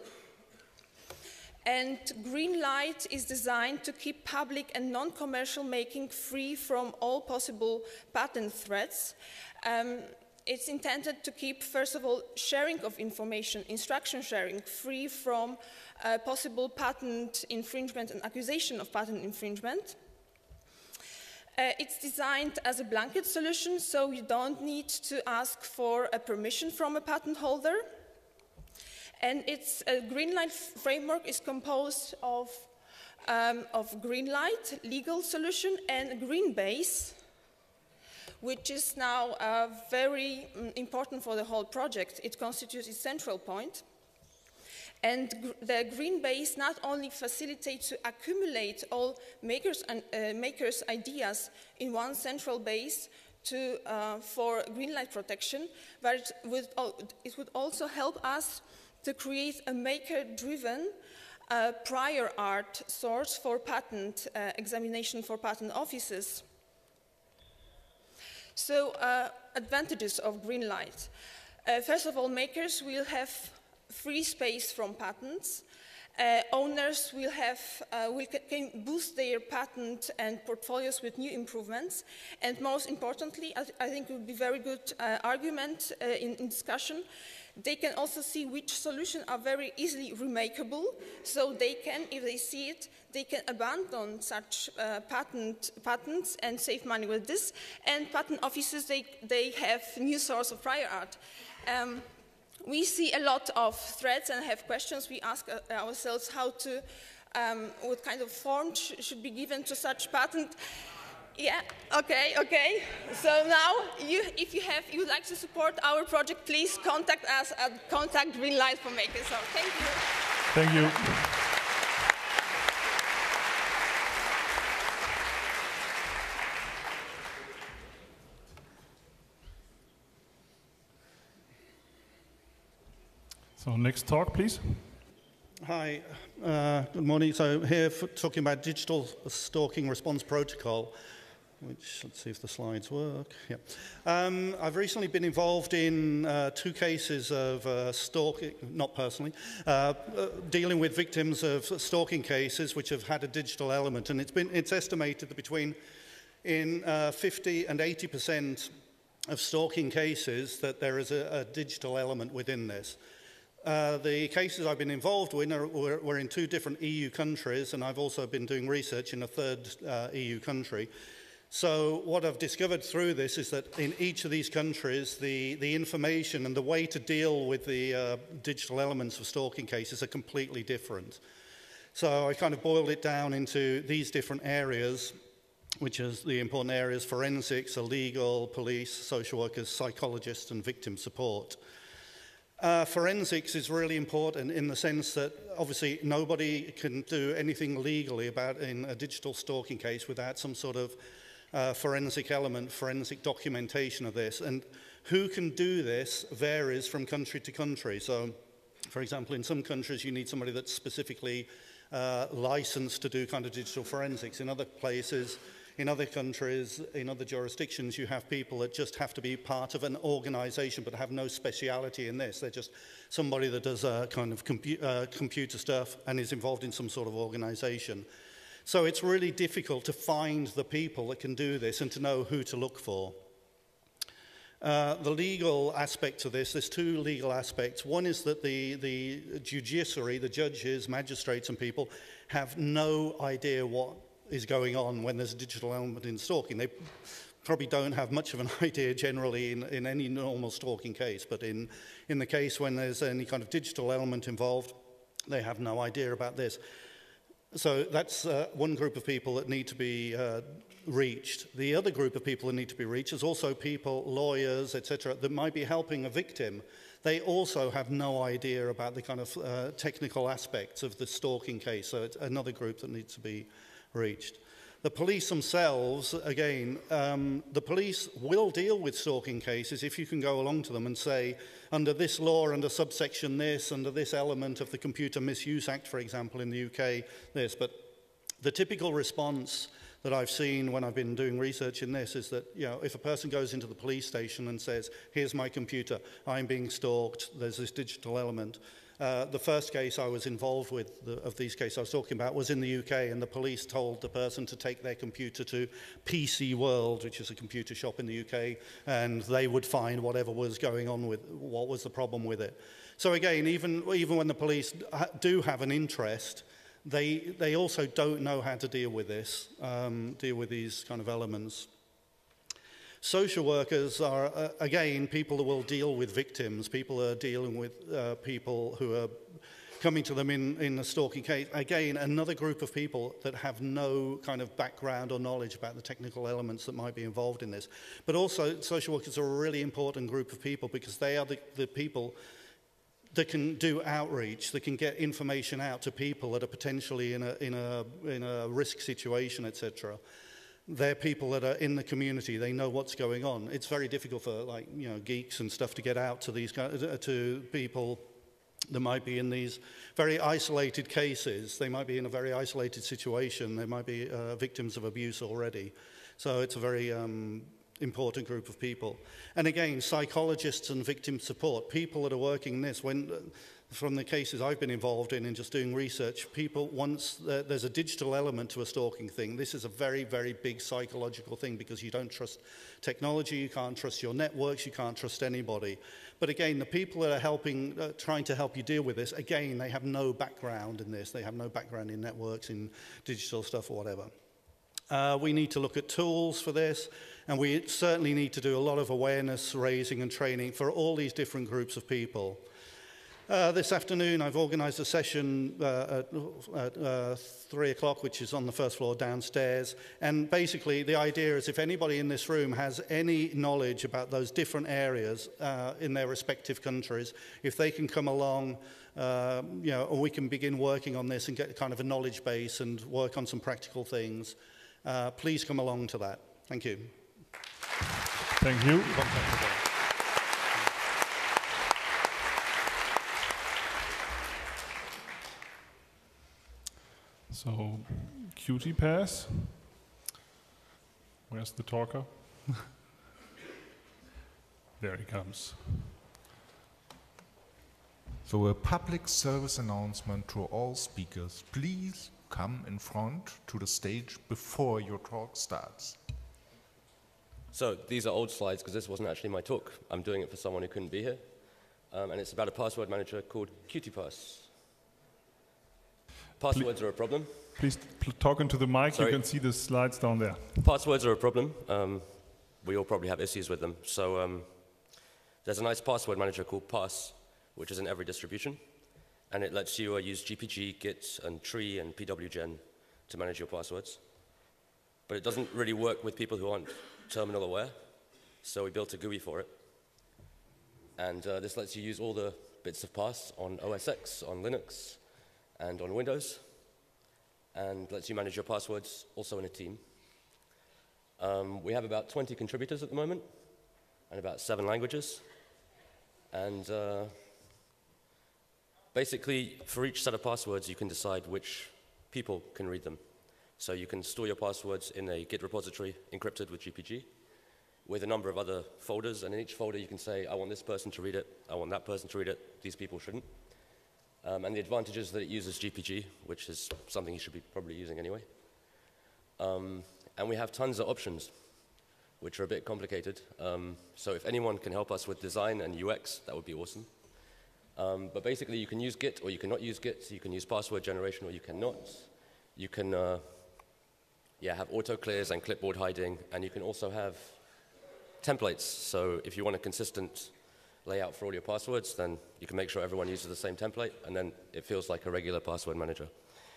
And green light is designed to keep public and non-commercial making free from all possible patent threats. Um, It's intended to keep, first of all, sharing of information, instruction sharing, free from uh, possible patent infringement and accusation of patent infringement. Uh, it's designed as a blanket solution, so you don't need to ask for a permission from a patent holder. And its uh, green light framework is composed of, um, of green light, legal solution, and a green base, which is now uh, very um, important for the whole project. It constitutes its central point. And gr the green base not only facilitates to accumulate all makers' and uh, makers' ideas in one central base to, uh, for green light protection, but it would, it would also help us to create a maker-driven uh, prior art source for patent uh, examination for patent offices. So, uh, advantages of green light. Uh, first of all, makers will have free space from patents. Uh, owners will, have, uh, will can boost their patent and portfolios with new improvements. And most importantly, I, th I think it would be a very good uh, argument uh, in, in discussion. They can also see which solutions are very easily remakeable, so they can, if they see it, they can abandon such uh, patent, patents and save money with this. And patent offices, they, they have new source of prior art. Um, we see a lot of threats and have questions. We ask uh, ourselves how to, um, what kind of form sh should be given to such patent. Yeah, okay, okay. So now, you, if you have, you would like to support our project, please contact us at Contact Green Light for Makers. So thank you. Thank you. So next talk, please. Hi, uh, good morning. So here for talking about digital stalking response protocol, which, let's see if the slides work. Yeah. Um, I've recently been involved in uh, two cases of uh, stalking, not personally, uh, uh, dealing with victims of stalking cases which have had a digital element, and it's been it's estimated that between in uh, fifty and eighty percent of stalking cases that there is a, a digital element within this. Uh, the cases I've been involved in are, were, were in two different E U countries, and I've also been doing research in a third uh, E U country. So what I've discovered through this is that in each of these countries, the, the information and the way to deal with the uh, digital elements of stalking cases are completely different. So I kind of boiled it down into these different areas, which is the important areas: forensics, legal, police, social workers, psychologists, and victim support. Uh, forensics is really important in the sense that obviously nobody can do anything legally about in a digital stalking case without some sort of uh, forensic element, forensic documentation of this. And who can do this varies from country to country. So, for example, in some countries you need somebody that's specifically uh, licensed to do kind of digital forensics. In other places, in other countries, in other jurisdictions, you have people that just have to be part of an organization but have no speciality in this. They're just somebody that does uh, kind of compu uh, computer stuff and is involved in some sort of organization. So it's really difficult to find the people that can do this and to know who to look for. Uh, the legal aspect to this, there's two legal aspects. One is that the, the judiciary, the judges, magistrates and people have no idea what is going on when there's a digital element in stalking. They probably don't have much of an idea generally in, in any normal stalking case, but in, in the case when there's any kind of digital element involved, they have no idea about this. So that's uh, one group of people that need to be uh, reached. The other group of people that need to be reached is also people, lawyers, et cetera, that might be helping a victim. They also have no idea about the kind of uh, technical aspects of the stalking case, so it's another group that needs to be reached. The police themselves, again, um, the police will deal with stalking cases if you can go along to them and say, under this law, under subsection this, under this element of the Computer Misuse Act, for example, in the U K, this. But the typical response that I've seen when I've been doing research in this is that, you know, if a person goes into the police station and says, here's my computer, I'm being stalked, there's this digital element. Uh, the first case I was involved with, the, of these cases I was talking about, was in the U K, and the police told the person to take their computer to P C World, which is a computer shop in the U K, and they would find whatever was going on with, what was the problem with it. So again, even, even when the police do have an interest, they, they also don't know how to deal with this, um, deal with these kind of elements. Social workers are, uh, again, people that will deal with victims, people who are dealing with uh, people who are coming to them in, in a stalking case. Again, another group of people that have no kind of background or knowledge about the technical elements that might be involved in this. But also, social workers are a really important group of people because they are the, the people that can do outreach, that can get information out to people that are potentially in a, in a, in a risk situation, et cetera. They're people that are in the community. They know what's going on. It's very difficult for, like, you know, geeks and stuff to get out to these to people that might be in these very isolated cases. They might be in a very isolated situation. They might be uh, victims of abuse already. So it's a very um, important group of people. And again, psychologists and victim support, people that are working in this, when from the cases I've been involved in and just doing research, people, once there's a digital element to a stalking thing, this is a very, very big psychological thing because you don't trust technology, you can't trust your networks, you can't trust anybody. But again, the people that are helping, uh, trying to help you deal with this, again, they have no background in this. They have no background in networks, in digital stuff or whatever. Uh, we need to look at tools for this, and we certainly need to do a lot of awareness raising and training for all these different groups of people. Uh, this afternoon I've organised a session uh, at, at uh, three o'clock, which is on the first floor downstairs, and basically the idea is if anybody in this room has any knowledge about those different areas uh, in their respective countries, if they can come along, uh, you know, or we can begin working on this and get kind of a knowledge base and work on some practical things, uh, please come along to that. Thank you. Thank you. So, Qt pass. Where's the talker? There he comes. So a public service announcement to all speakers. Please come in front to the stage before your talk starts. So these are old slides because this wasn't actually my talk. I'm doing it for someone who couldn't be here. Um, and it's about a password manager called Qt. Passwords are a problem. Please talk into the mic. Sorry. You can see the slides down there. Passwords are a problem. Um, we all probably have issues with them. So um, there's a nice password manager called Pass, which is in every distribution. And it lets you uh, use G P G, Git, and Tree, and P W Gen to manage your passwords. But it doesn't really work with people who aren't terminal aware. So we built a G U I for it. And uh, this lets you use all the bits of Pass on O S X, on Linux, and on Windows, and lets you manage your passwords also in a team. Um, we have about twenty contributors at the moment, and about seven languages. And uh, basically, for each set of passwords, you can decide which people can read them. So you can store your passwords in a Git repository encrypted with G P G, with a number of other folders, and in each folder you can say, I want this person to read it, I want that person to read it, these people shouldn't. Um, and the advantage is that it uses G P G, which is something you should be probably using anyway. Um, and we have tons of options, which are a bit complicated. Um, so if anyone can help us with design and U X, that would be awesome. Um, but basically, you can use Git, or you cannot use Git. You can use password generation, or you cannot. You can uh, yeah, have auto clears and clipboard hiding, and you can also have templates. So if you want a consistent layout for all your passwords, then you can make sure everyone uses the same template, and then it feels like a regular password manager.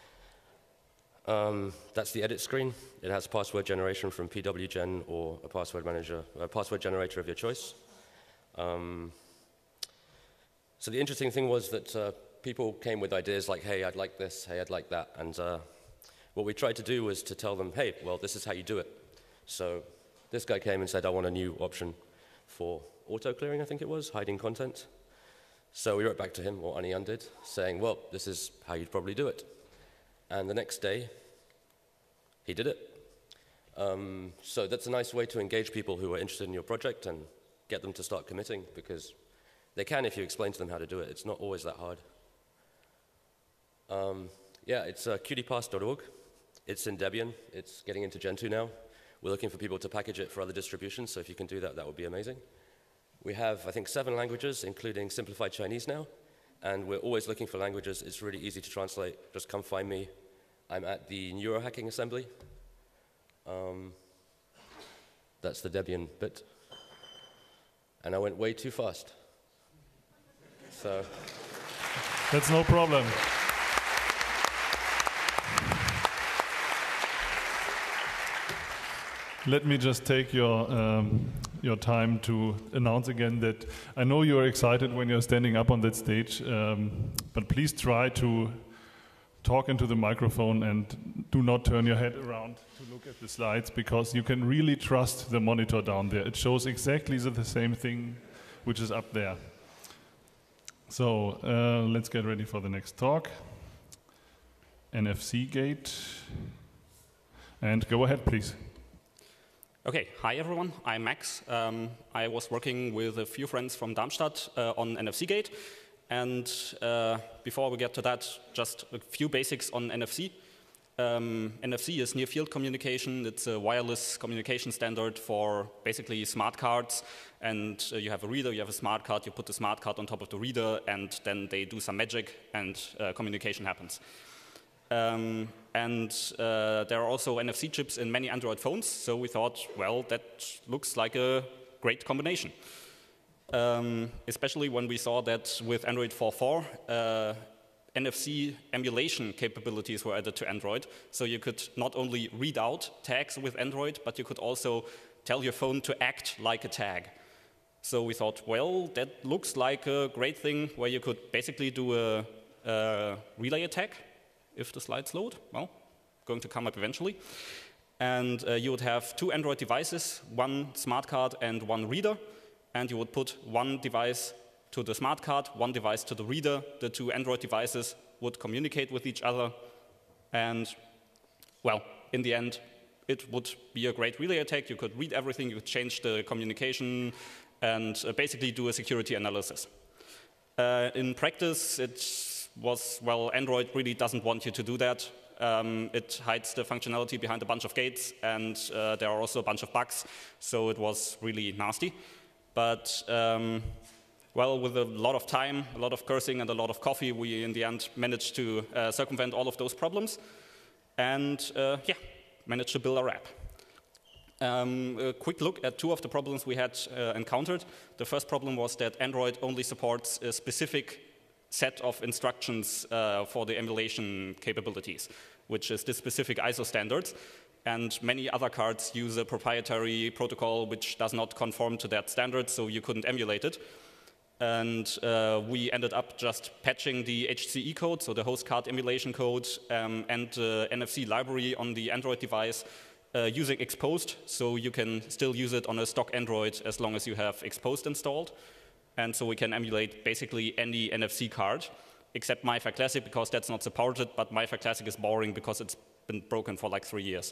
Um, that's the edit screen. It has password generation from P W Gen or a password manager, a password generator of your choice. Um, so the interesting thing was that uh, people came with ideas like, hey, I'd like this, hey, I'd like that, and uh, what we tried to do was to tell them, hey, well, this is how you do it. So this guy came and said, I want a new option for auto-clearing, I think it was, hiding content. So we wrote back to him, or Anian did, saying, well, this is how you'd probably do it. And the next day, he did it. Um, so that's a nice way to engage people who are interested in your project and get them to start committing, because they can if you explain to them how to do it. It's not always that hard. Um, yeah, it's uh, qtpass dot org. It's in Debian. It's getting into Gentoo now. We're looking for people to package it for other distributions, so if you can do that, that would be amazing. We have, I think, seven languages, including simplified Chinese now, and we're always looking for languages. It's really easy to translate. Just come find me. I'm at the Neurohacking Assembly. Um, that's the Debian bit. And I went way too fast. So. That's no problem. Let me just take your, um, your time to announce again that I know you're excited when you're standing up on that stage, um, but please try to talk into the microphone and do not turn your head around to look at the slides, because you can really trust the monitor down there. It shows exactly the same thing which is up there. So uh, let's get ready for the next talk. N F C gate. And go ahead, please. Okay, hi everyone, I'm Max. Um, I was working with a few friends from Darmstadt uh, on N F C gate. And uh, before we get to that, just a few basics on N F C. Um, N F C is near field communication. It's a wireless communication standard for basically smart cards. And uh, you have a reader, you have a smart card, you put the smart card on top of the reader, and then they do some magic, and uh, communication happens. Um, and uh, there are also N F C chips in many Android phones, so we thought, well, that looks like a great combination. um, especially when we saw that with Android four point four, uh, N F C emulation capabilities were added to Android. So you could not only read out tags with Android, but you could also tell your phone to act like a tag. So we thought, well, that looks like a great thing where you could basically do a, a relay attack, if the slides load. Well, going to come up eventually. And uh, you would have two Android devices, one smart card and one reader, and you would put one device to the smart card, one device to the reader. The two Android devices would communicate with each other, and, well, in the end, it would be a great relay attack. You could read everything, you could change the communication, and uh, basically do a security analysis. Uh, in practice, it was, well, Android really doesn't want you to do that. Um, it hides the functionality behind a bunch of gates, and uh, there are also a bunch of bugs, so it was really nasty. But, um, well, with a lot of time, a lot of cursing, and a lot of coffee, we in the end managed to uh, circumvent all of those problems, and uh, yeah, managed to build our app. Um, a quick look at two of the problems we had uh, encountered. The first problem was that Android only supports a specific set of instructions uh, for the emulation capabilities, which is the specific I S O standards. And many other cards use a proprietary protocol which does not conform to that standard, so you couldn't emulate it. And uh, we ended up just patching the H C E code, so the host card emulation code, um, and the N F C library on the Android device uh, using Exposed, so you can still use it on a stock Android as long as you have Exposed installed. And so we can emulate basically any N F C card, except MyFair Classic, because that's not supported, but MyFair Classic is boring because it's been broken for like three years.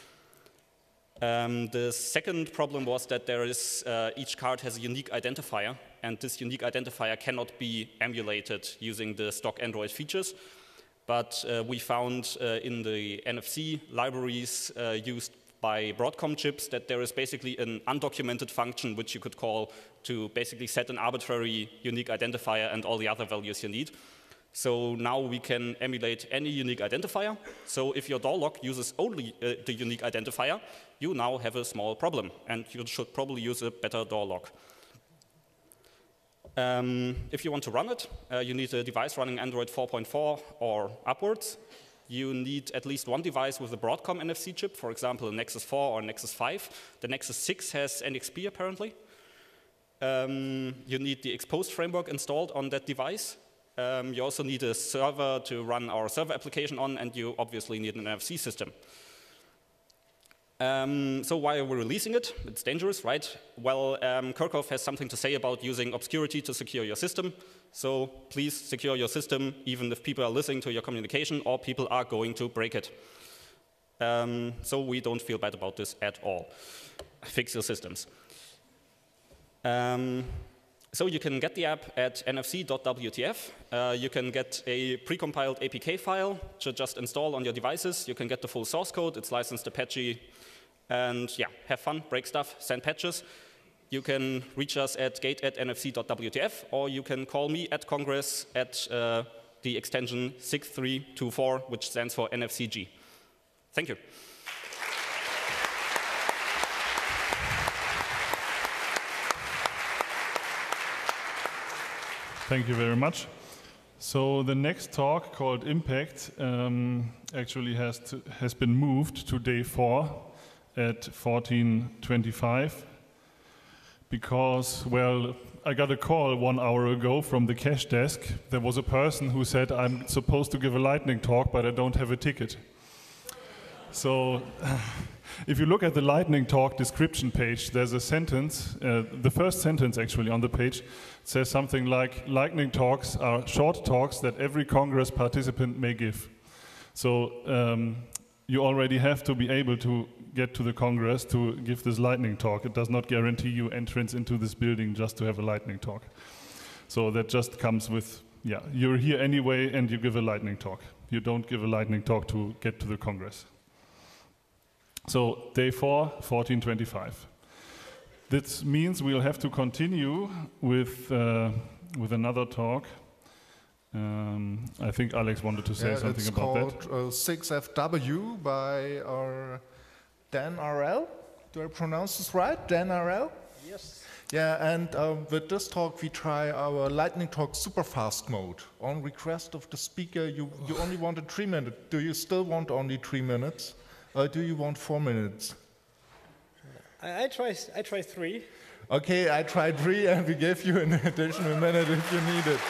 Um, the second problem was that there is, uh, each card has a unique identifier, and this unique identifier cannot be emulated using the stock Android features. But uh, we found uh, in the N F C libraries uh, used by Broadcom chips that there is basically an undocumented function which you could call to basically set an arbitrary unique identifier and all the other values you need. So now we can emulate any unique identifier. So if your door lock uses only uh, the unique identifier, you now have a small problem, and you should probably use a better door lock. Um, if you want to run it, uh, you need a device running Android four point four or upwards. You need at least one device with a Broadcom N F C chip, for example, a Nexus four or Nexus five. The Nexus six has N X P apparently. Um, you need the Exposed framework installed on that device. Um, you also need a server to run our server application on, and you obviously need an N F C system. Um, so why are we releasing it? It's dangerous, right? Well, um, Kirchhoff has something to say about using obscurity to secure your system. So please secure your system, even if people are listening to your communication or people are going to break it. Um, so we don't feel bad about this at all. Fix your systems. Um, so you can get the app at N F C dot W T F. Uh, you can get a precompiled A P K file to just install on your devices. You can get the full source code. It's licensed Apache. And yeah, have fun, break stuff, send patches. You can reach us at gate at N F C dot W T F, or you can call me at Congress at uh, the extension six three two four, which stands for N F C G. Thank you. Thank you very much. So the next talk, called Impact, um, actually has, to, has been moved to day four at fourteen twenty-five. Because, well, I got a call one hour ago from the cash desk. There was a person who said, I'm supposed to give a lightning talk, but I don't have a ticket. So if you look at the lightning talk description page, there's a sentence, uh, the first sentence actually on the page says something like, lightning talks are short talks that every Congress participant may give. So um, you already have to be able to get to the Congress to give this lightning talk. It does not guarantee you entrance into this building just to have a lightning talk. So that just comes with, yeah, you're here anyway and you give a lightning talk. You don't give a lightning talk to get to the Congress. So day four, fourteen twenty-five. This means we'll have to continue with, uh, with another talk. Um, I think Alex wanted to say yeah, something about that. It's called uh, six F W by our Dan R L. Do I pronounce this right? Dan R L? Yes. Yeah, and uh, with this talk, we try our Lightning Talk super fast mode. On request of the speaker, you, you only wanted three minutes. Do you still want only three minutes? Or do you want four minutes? I, I, try, I try three. Okay, I tried three, and we give you an additional minute if you need it.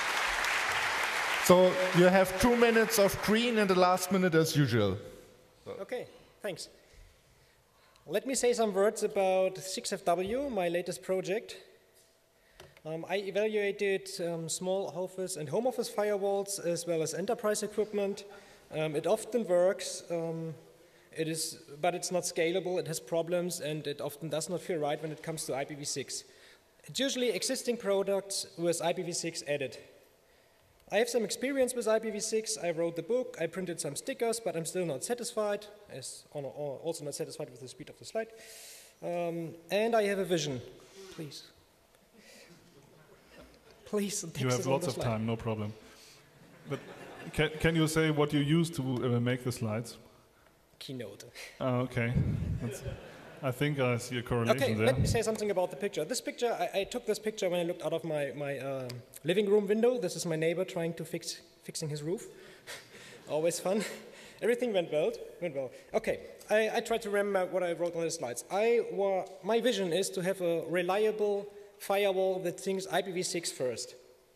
So you have two minutes of green and the last minute as usual. Okay, thanks. Let me say some words about six F W, my latest project. Um, I evaluated um, small office and home office firewalls as well as enterprise equipment. Um, it often works, um, it is, but it's not scalable, it has problems, and it often does not feel right when it comes to I P v six. It's usually existing products with I P v six added. I have some experience with I P v six. I wrote the book, I printed some stickers, but I'm still not satisfied, as also not satisfied with the speed of the slide. Um, and I have a vision. Please. Please. You have lots of time, no problem. But can, can you say what you used to uh, make the slides? Keynote. Oh, okay. That's, I think I see a correlation okay, there. Let me say something about the picture. This picture, I, I took this picture when I looked out of my, my uh, living room window. This is my neighbor trying to fix fixing his roof. Always fun. Everything went well. Went well. Okay, I, I tried to remember what I wrote on the slides. I were, my vision is to have a reliable firewall that thinks I P v six first.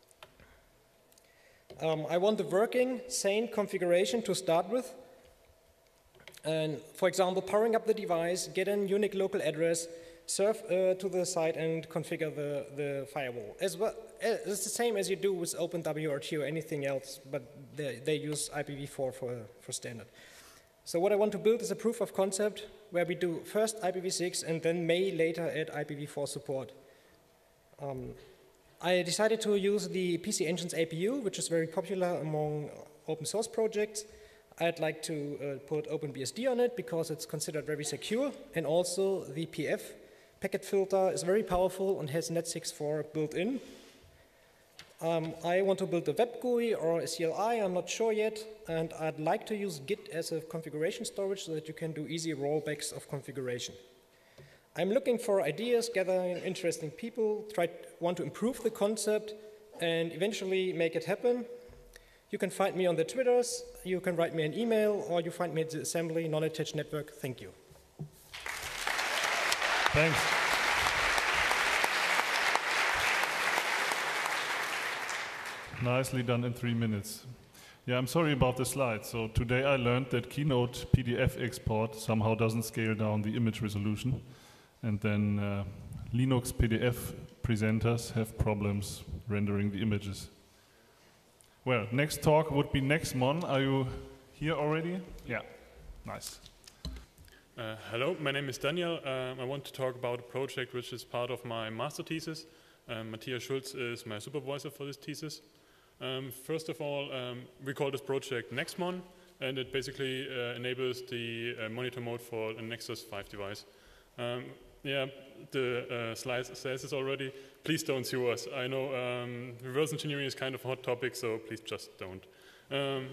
Um, I want a working, sane configuration to start with. And for example, powering up the device, get a unique local address, serve uh, to the site, and configure the, the firewall. As well, it's the same as you do with OpenWRT or anything else, but they, they use I P v four for, for standard. So what I want to build is a proof of concept where we do first I P v six and then may later add I P v four support. Um, I decided to use the P C Engine's A P U, which is very popular among open source projects. I'd like to uh, put OpenBSD on it because it's considered very secure, and also the P F packet filter is very powerful and has net six four built in. Um, I want to build a web G U I or a C L I, I'm not sure yet, and I'd like to use Git as a configuration storage so that you can do easy rollbacks of configuration. I'm looking for ideas, gathering interesting people, try, want to improve the concept, and eventually make it happen. You can find me on the Twitters, you can write me an email, or you find me at the Assembly Non-Attached Network. Thank you. Thanks. Nicely done in three minutes. Yeah, I'm sorry about the slides. So today I learned that Keynote P D F export somehow doesn't scale down the image resolution. And then uh, Linux P D F presenters have problems rendering the images. Well, next talk would be next month. Are you here already? Yeah, nice. Uh, hello, my name is Daniel. Um, I want to talk about a project which is part of my master thesis. Um, Matthias Schulz is my supervisor for this thesis. Um, first of all, um, we call this project Nexmon, and it basically uh, enables the uh, monitor mode for a Nexus five device. Um, yeah, the uh, slide says this already. Please don't sue us. I know um, reverse engineering is kind of a hot topic, so please just don't. Um,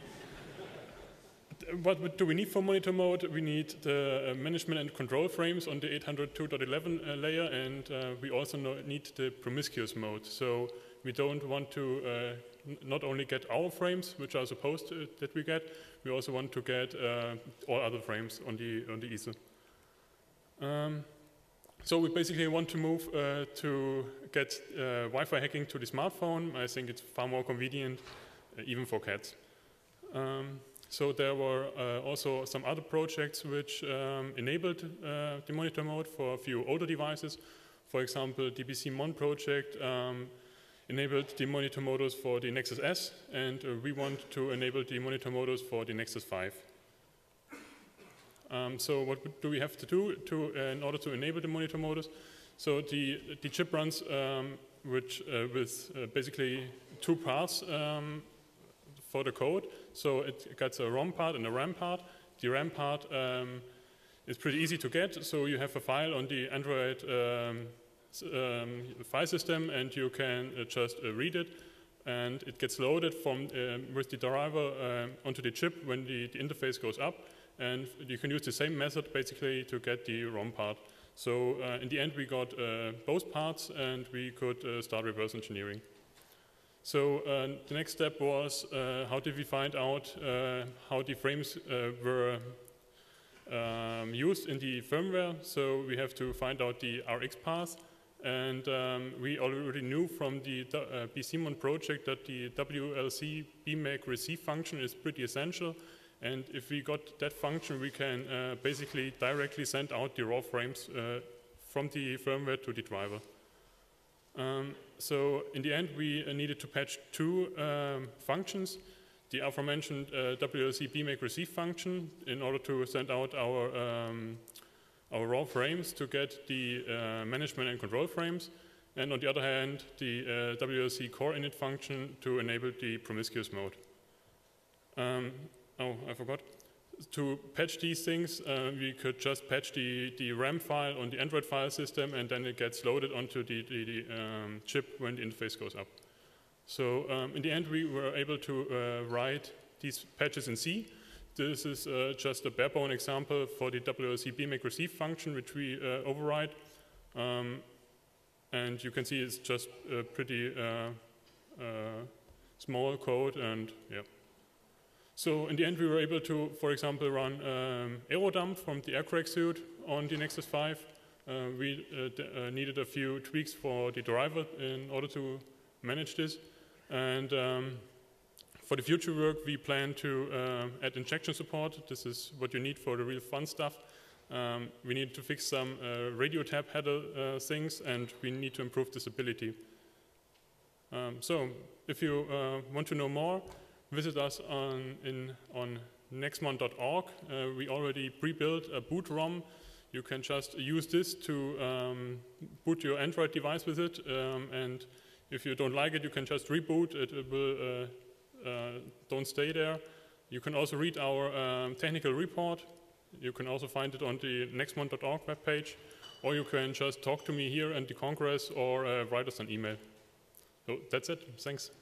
what do we need for monitor mode? We need the uh, management and control frames on the eight oh two dot eleven uh, layer, and uh, we also know, need the promiscuous mode. So we don't want to uh, not only get our frames, which are supposed to, that we get, we also want to get uh, all other frames on the on the E S A. Um, So we basically want to move uh, to get uh, Wi-Fi hacking to the smartphone. I think it's far more convenient, uh, even for cats. Um, so there were uh, also some other projects which um, enabled uh, the monitor mode for a few older devices. For example, the B C Mon project um, enabled the monitor modus for the Nexus S, and uh, we want to enable the monitor modus for the Nexus five. Um, so what do we have to do to, uh, in order to enable the monitor modus? So the, the chip runs um, which, uh, with uh, basically two paths um, for the code. So it gets a ROM part and a RAM part. The RAM part um, is pretty easy to get. So you have a file on the Android um, um, file system, and you can uh, just uh, read it. And it gets loaded from, uh, with the driver uh, onto the chip when the, the interface goes up. And you can use the same method basically to get the ROM part. So uh, in the end, we got uh, both parts, and we could uh, start reverse engineering. So uh, the next step was uh, how did we find out uh, how the frames uh, were um, used in the firmware. So we have to find out the R X path, and um, we already knew from the uh, B C Mon project that the W L C B make receive function is pretty essential. And if we got that function, we can uh, basically directly send out the raw frames uh, from the firmware to the driver. Um, so in the end, we uh, needed to patch two um, functions, the aforementioned uh, W L C B make receive function in order to send out our, um, our raw frames to get the uh, management and control frames. And on the other hand, the uh, W L C core init function to enable the promiscuous mode. Um, Oh, I forgot. To patch these things, uh, we could just patch the, the RAM file on the Android file system, and then it gets loaded onto the, the, the um, chip when the interface goes up. So um, in the end, we were able to uh, write these patches in C. This is uh, just a bare-bone example for the W L C B make receive function, which we uh, override. Um, and you can see it's just a pretty uh, uh, small code, and yeah. So in the end, we were able to, for example, run um, aerodump from the aircrack suit on the Nexus five. Uh, we uh, uh, needed a few tweaks for the driver in order to manage this. And um, for the future work, we plan to uh, add injection support. This is what you need for the real fun stuff. Um, we need to fix some uh, radio tab header uh, things, and we need to improve disability. Um, so if you uh, want to know more, visit us on, in, on nexmon dot org. Uh, we already pre-built a boot ROM. You can just use this to um, boot your Android device with it. Um, and if you don't like it, you can just reboot it. It will uh, uh, don't stay there. You can also read our um, technical report. You can also find it on the nexmon dot org webpage. Or you can just talk to me here at the Congress, or uh, write us an email. So that's it. Thanks.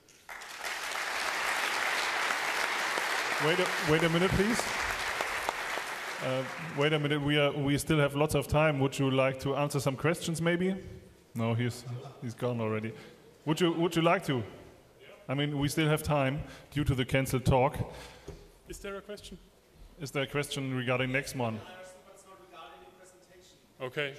Wait a, wait a minute, please. Uh, wait a minute. We are. We still have lots of time. Would you like to answer some questions, maybe? No, he's he's gone already. Would you Would you like to? I mean, we still have time due to the cancelled talk. Is there a question? Is there a question regarding Nexmon? Okay.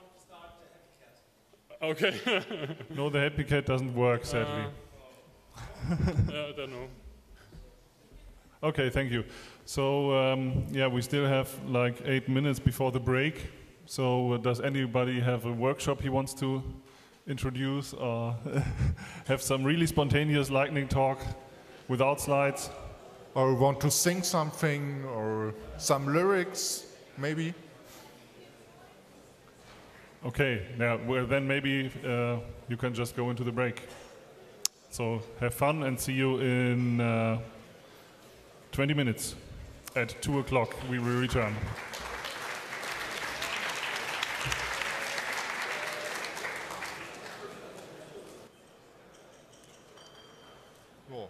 Okay. No, the Happy Cat doesn't work, sadly. Uh, I don't know. Okay, thank you. So, um, yeah, we still have like eight minutes before the break. So, uh, does anybody have a workshop he wants to introduce, or have some really spontaneous lightning talk without slides? Or want to sing something, or some lyrics, maybe? Okay, now, well, then maybe uh, you can just go into the break. So, have fun and see you in Uh, twenty minutes. At two o'clock, we will return. Cool.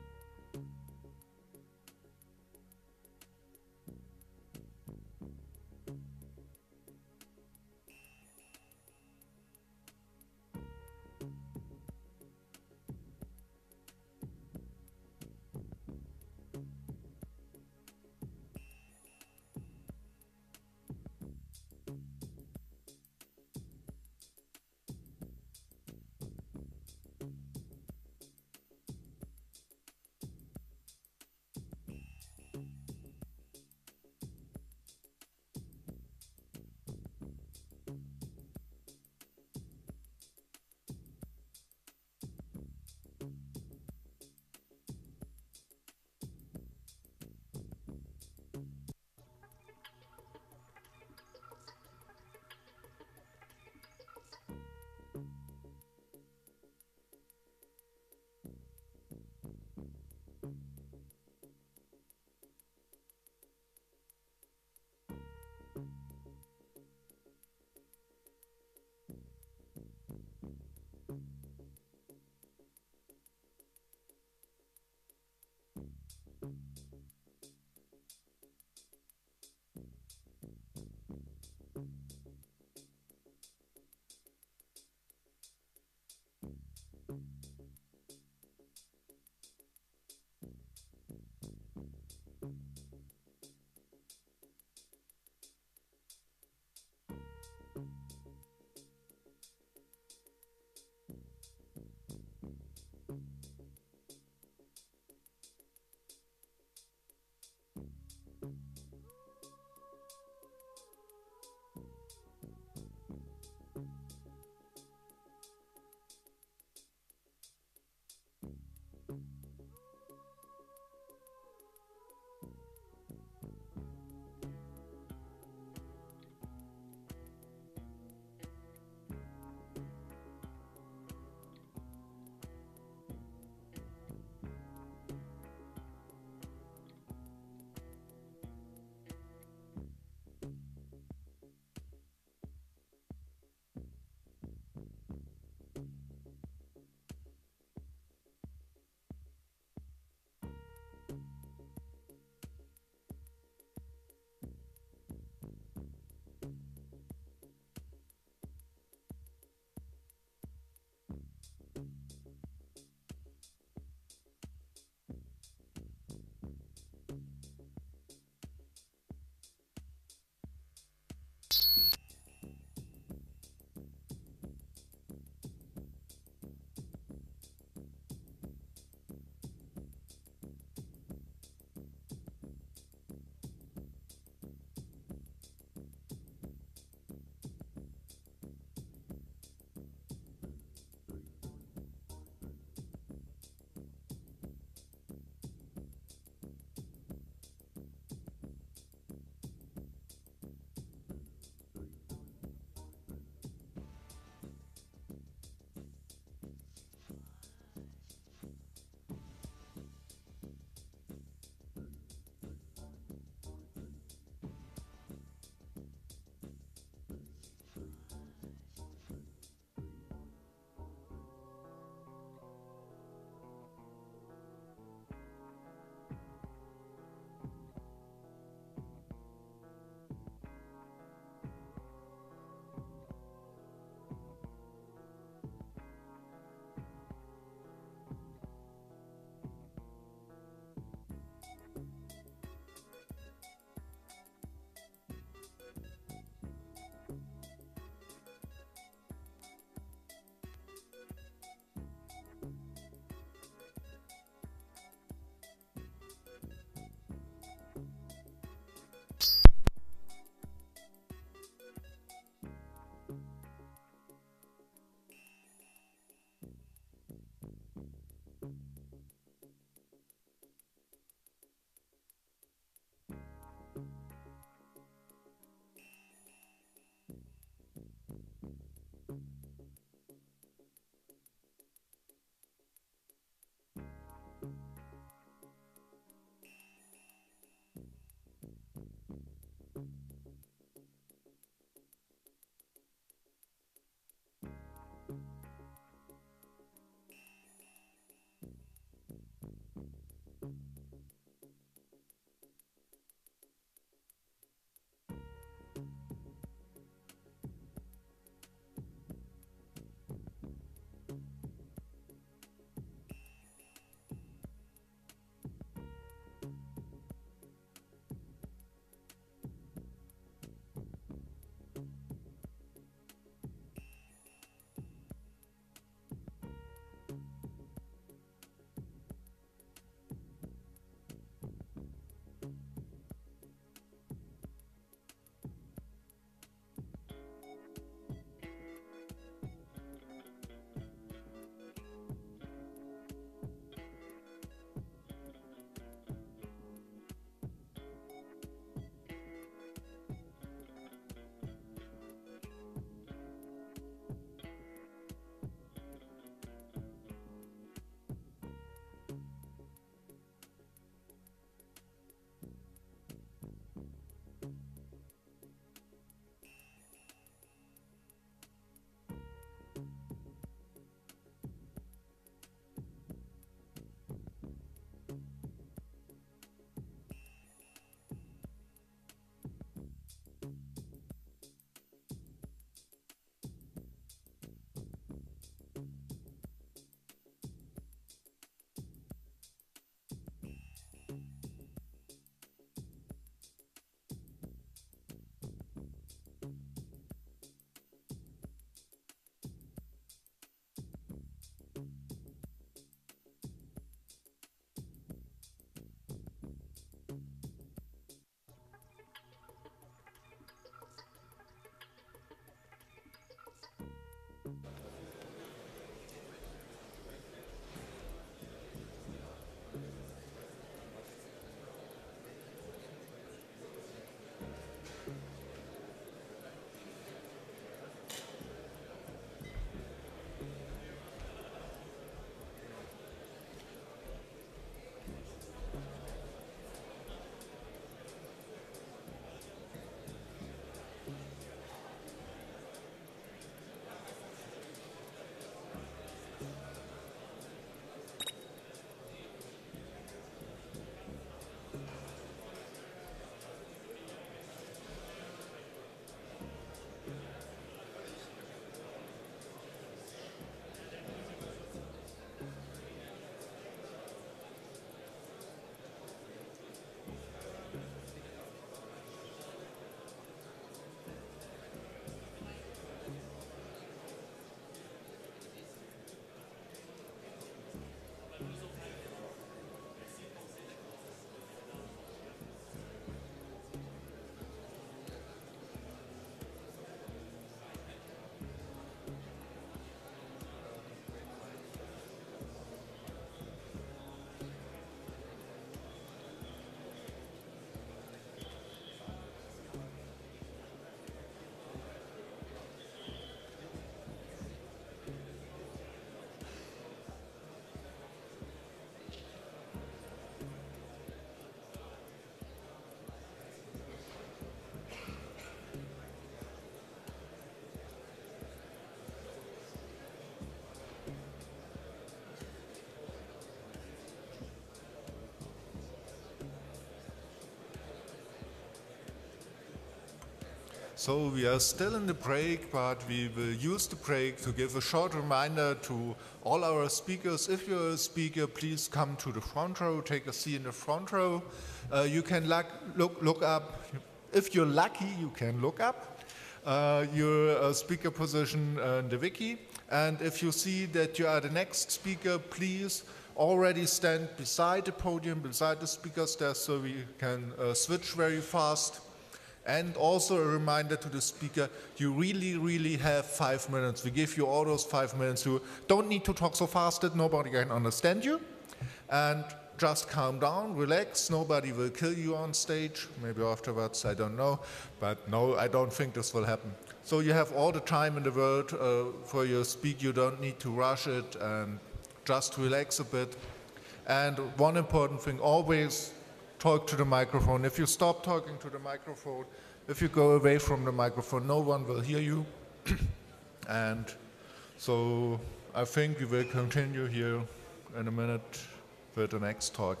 So we are still in the break, but we will use the break to give a short reminder to all our speakers. If you're a speaker, please come to the front row, take a seat in the front row. Uh, you can look, look, look up, if you're lucky, you can look up uh, your uh, speaker position uh, in the wiki. And if you see that you are the next speaker, please already stand beside the podium, beside the speaker's desk, so we can uh, switch very fast. And also a reminder to the speaker, you really, really have five minutes. We give you all those five minutes. You don't need to talk so fast that nobody can understand you. And just calm down, relax. Nobody will kill you on stage. Maybe afterwards, I don't know. But no, I don't think this will happen. So you have all the time in the world uh, for your speak. You don't need to rush it and just relax a bit. And one important thing, always talk to the microphone. If you stop talking to the microphone, if you go away from the microphone, no one will hear you. And so I think we will continue here in a minute with the next talk.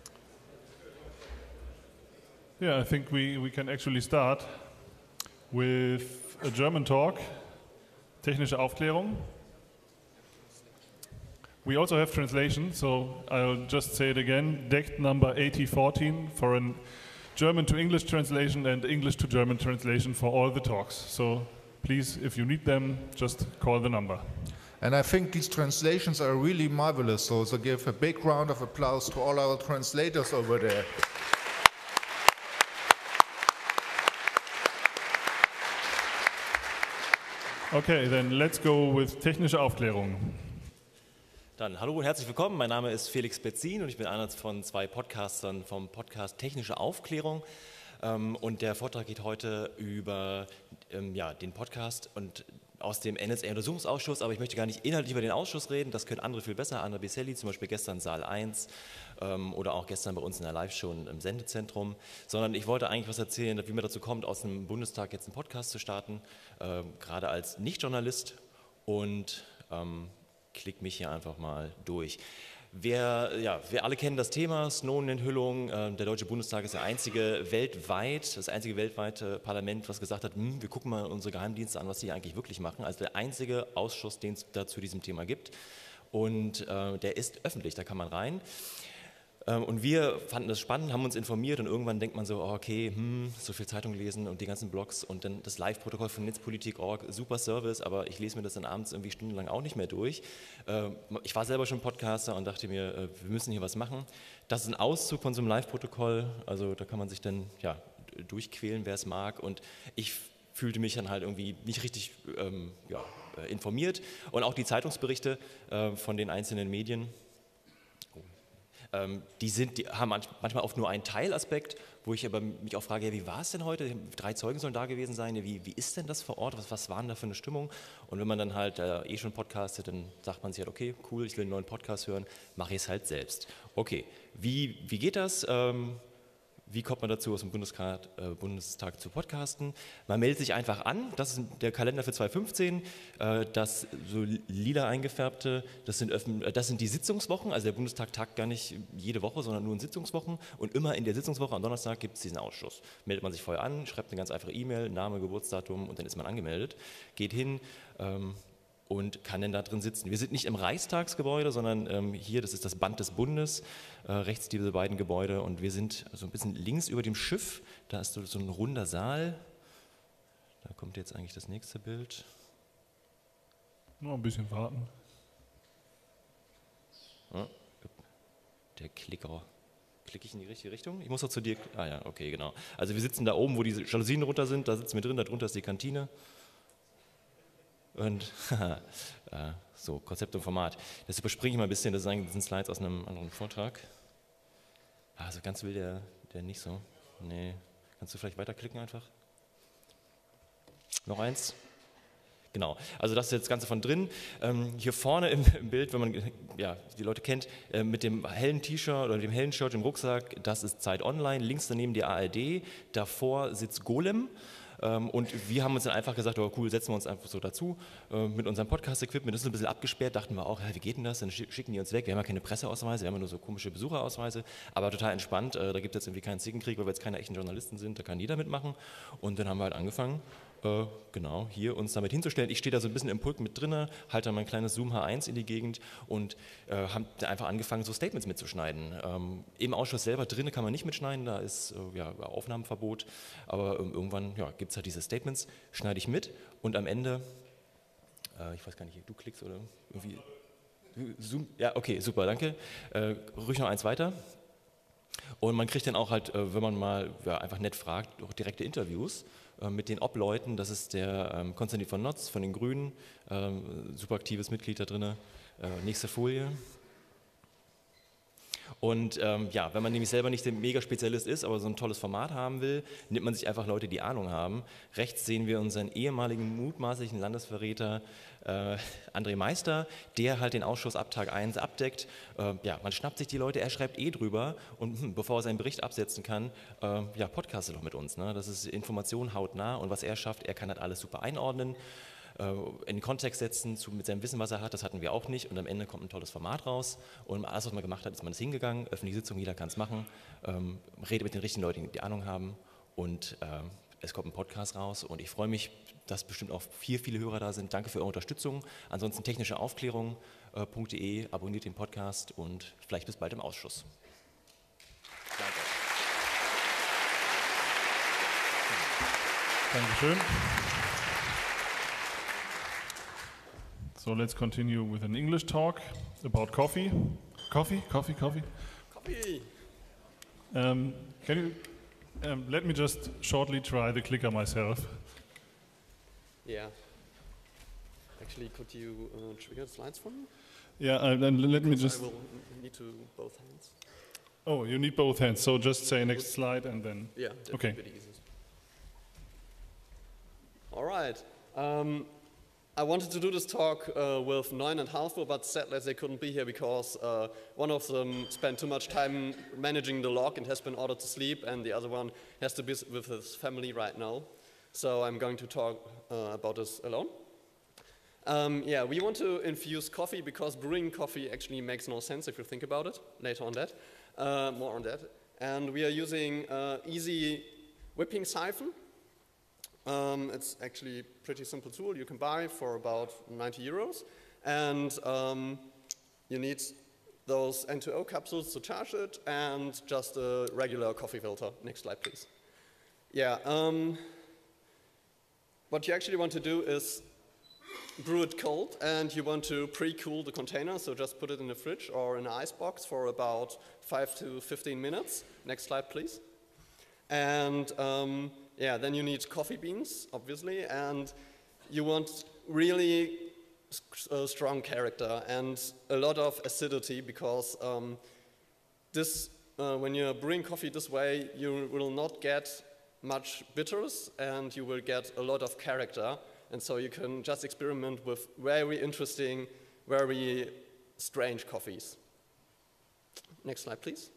Yeah, I think we, we can actually start with a German talk, technische Aufklärung. We also have translation, so I'll just say it again, deck number eighty fourteen for a German to English translation and English to German translation for all the talks. So please, if you need them, just call the number. And I think these translations are really marvelous, so, so give a big round of applause to all our translators over there. Okay, then let's go with technische Aufklärung. Dann hallo und herzlich willkommen. Mein Name ist Felix Betzin und ich bin einer von zwei Podcastern vom Podcast Technische Aufklärung. Und der Vortrag geht heute über ja, den Podcast und aus dem N S A-Untersuchungsausschuss, aber ich möchte gar nicht inhaltlich über den Ausschuss reden, das können andere viel besser, Anna Biselli, zum Beispiel gestern Saal eins ähm, oder auch gestern bei uns in der Live-Show im Sendezentrum, sondern ich wollte eigentlich was erzählen, wie man dazu kommt, aus dem Bundestag jetzt einen Podcast zu starten, äh, gerade als Nicht-Journalist und ähm, klick mich hier einfach mal durch. Wir, ja, wir alle kennen das Thema, Snowden-Enthüllung. Äh, der Deutsche Bundestag ist der einzige weltweit, das einzige weltweite Parlament, was gesagt hat, hm, wir gucken mal unsere Geheimdienste an, was die eigentlich wirklich machen. Also der einzige Ausschuss, den es da zu diesem Thema gibt. Und äh, der ist öffentlich, da kann man rein. Ähm, und wir fanden das spannend, haben uns informiert und irgendwann denkt man so, oh, okay, hm, so viel Zeitung lesen und die ganzen Blogs und dann das Live-Protokoll von netzpolitik punkt org, super Service, aber ich lese mir das dann abends irgendwie stundenlang auch nicht mehr durch. Ähm, ich war selber schon Podcaster und dachte mir, äh, wir müssen hier was machen. Das ist ein Auszug von so einem Live-Protokoll, also da kann man sich dann ja, durchquälen, wer es mag, und ich fühlte mich dann halt irgendwie nicht richtig ähm, ja, informiert und auch die Zeitungsberichte äh, von den einzelnen Medien. Ähm, die, sind, die haben manchmal oft nur einen Teilaspekt, wo ich aber mich auch frage, ja, wie war es denn heute? Drei Zeugen sollen da gewesen sein, ja, wie, wie ist denn das vor Ort, was, was war denn da für eine Stimmung? Und wenn man dann halt äh, eh schon podcastet, dann sagt man sich halt, okay, cool, ich will einen neuen Podcast hören, mache ich es halt selbst. Okay, wie, wie geht das? Ähm, Wie kommt man dazu, aus dem Bundestag, äh, Bundestag zu podcasten? Man meldet sich einfach an, das ist der Kalender für zwanzig fünfzehn, äh, das so lila eingefärbte, das sind, äh, das sind die Sitzungswochen, also der Bundestag tagt gar nicht jede Woche, sondern nur in Sitzungswochen, und immer in der Sitzungswoche am Donnerstag gibt es diesen Ausschuss. Meldet man sich vorher an, schreibt eine ganz einfache E-Mail, Name, Geburtsdatum, und dann ist man angemeldet, geht hin, ähm, und kann denn da drin sitzen. Wir sind nicht im Reichstagsgebäude, sondern ähm, hier, das ist das Band des Bundes, äh, rechts diese beiden Gebäude, und wir sind so ein bisschen links über dem Schiff, da ist so, so ein runder Saal, da kommt jetzt eigentlich das nächste Bild. Nur ein bisschen warten. Ja, der Klicker. Klicke ich in die richtige Richtung? Ich muss doch zu dir, ah ja, okay, genau. Also wir sitzen da oben, wo die Jalousien runter sind, da sitzen wir drin, da drunter ist die Kantine. Und äh, so, Konzept und Format. Das überspringe ich mal ein bisschen, das sind Slides aus einem anderen Vortrag. Also ganz will der, der nicht so. Nee, kannst du vielleicht weiterklicken einfach? Noch eins? Genau, also das ist jetzt das Ganze von drin. Ähm, hier vorne im, im Bild, wenn man ja, die Leute kennt, äh, mit dem hellen T-Shirt oder dem hellen Shirt im Rucksack, das ist Zeit Online. Links daneben die A R D, davor sitzt Golem. Ähm, und wir haben uns dann einfach gesagt, oh cool, setzen wir uns einfach so dazu äh, mit unserem Podcast-Equipment. Das ist ein bisschen abgesperrt, dachten wir auch, ja, wie geht denn das? Dann schicken die uns weg. Wir haben ja keine Presseausweise, wir haben ja nur so komische Besucherausweise, aber total entspannt. Äh, da gibt es jetzt irgendwie keinen Zickenkrieg, weil wir jetzt keine echten Journalisten sind, da kann jeder mitmachen. Und dann haben wir halt angefangen, äh, genau, hier uns damit hinzustellen. Ich stehe da so ein bisschen im Pult mit drin, halte dann mein kleines Zoom H eins in die Gegend und äh, haben einfach angefangen, so Statements mitzuschneiden. Ähm, Im Ausschuss selber drinnen kann man nicht mitschneiden, da ist äh, ja, Aufnahmeverbot, aber ähm, irgendwann ja, gibt es halt diese Statements, schneide ich mit und am Ende, äh, ich weiß gar nicht, du klickst oder irgendwie, Zoom, ja okay, super, danke, äh, ruhig noch eins weiter. Und man kriegt dann auch halt, äh, wenn man mal ja, einfach nett fragt, auch direkte Interviews äh, mit den Obleuten. Das ist der ähm, Konstantin von Notz von den Grünen, ähm, super aktives Mitglied da drin. Äh, nächste Folie. Und ähm, ja, wenn man nämlich selber nicht der Mega-Spezialist ist, aber so ein tolles Format haben will, nimmt man sich einfach Leute, die Ahnung haben. Rechts sehen wir unseren ehemaligen mutmaßlichen Landesverräter äh, André Meister, der halt den Ausschuss ab Tag eins abdeckt. Äh, ja, man schnappt sich die Leute, er schreibt eh drüber und hm, bevor er seinen Bericht absetzen kann, äh, ja, podcastet doch mit uns. Ne? Das ist Information hautnah und was er schafft, er kann halt alles super einordnen, in den Kontext setzen, zu, mit seinem Wissen, was er hat, das hatten wir auch nicht und am Ende kommt ein tolles Format raus und alles, was man gemacht hat, ist man ist hingegangen, öffentliche Sitzung, jeder kann es machen, ähm, redet mit den richtigen Leuten, die Ahnung haben und ähm, es kommt ein Podcast raus und ich freue mich, dass bestimmt auch viel, viele Hörer da sind. Danke für eure Unterstützung. Ansonsten technische Aufklärung punkt de, abonniert den Podcast und vielleicht bis bald im Ausschuss. Danke. Dankeschön. So let's continue with an English talk about coffee. Coffee, coffee, coffee. Coffee. Um, can you um, let me just shortly try the clicker myself? Yeah. Actually, could you uh, trigger the slides for me? Yeah, uh, then let me Because just. I will need to both hands. Oh, you need both hands. So just say next slide and then. Yeah. That Okay. would be the easiest. All right. Um, I wanted to do this talk uh, with Neun and Halfo, but sadly they couldn't be here because uh, one of them spent too much time managing the log and has been ordered to sleep, and the other one has to be with his family right now. So I'm going to talk uh, about this alone. Um, yeah, we want to infuse coffee because brewing coffee actually makes no sense if you think about it. Later on that, uh, more on that. And we are using uh, easy whipping siphon. Um, it's actually a pretty simple tool you can buy for about ninety euros. And um, you need those N two O capsules to charge it and just a regular coffee filter. Next slide, please. Yeah, um, what you actually want to do is brew it cold, and you want to pre-cool the container, so just put it in the fridge or in an ice box for about five to fifteen minutes. Next slide, please. And um, yeah, then you need coffee beans, obviously, and you want really uh, strong character and a lot of acidity because um, this, uh, when you're brewing coffee this way, you will not get much bitters and you will get a lot of character. And so you can just experiment with very interesting, very strange coffees. Next slide, please.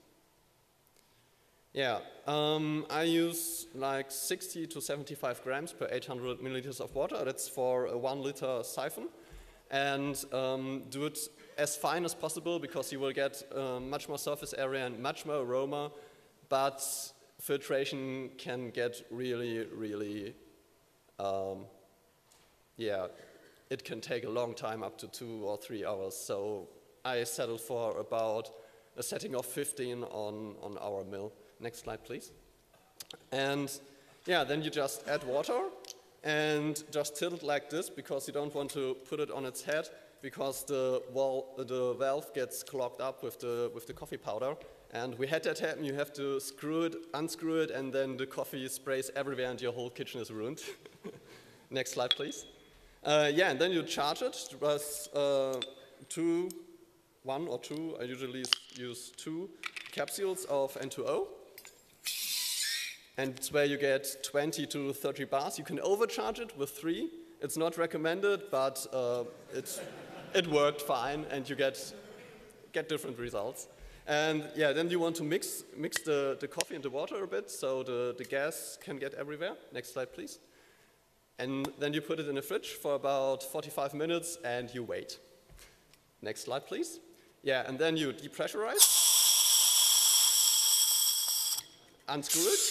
Yeah, um, I use like sixty to seventy-five grams per eight hundred milliliters of water. That's for a one liter siphon. And um, do it as fine as possible because you will get uh, much more surface area and much more aroma. But filtration can get really, really, um, yeah, it can take a long time, up to two or three hours. So I settled for about a setting of fifteen on, on our mill. Next slide, please. And yeah, then you just add water and just tilt it like this because you don't want to put it on its head because the, wall, the valve gets clogged up with the, with the coffee powder. And we had that happen. You have to screw it, unscrew it, and then the coffee sprays everywhere and your whole kitchen is ruined. Next slide, please. Uh, yeah, and then you charge it with uh, two, one or two, I usually use two capsules of N two O. And it's where you get twenty to thirty bars. You can overcharge it with three. It's not recommended, but uh, it, it worked fine, and you get, get different results. And yeah, then you want to mix, mix the, the coffee and the water a bit so the, the gas can get everywhere. Next slide, please. And then you put it in the fridge for about forty-five minutes and you wait. Next slide, please. Yeah, and then you depressurize, unscrew it,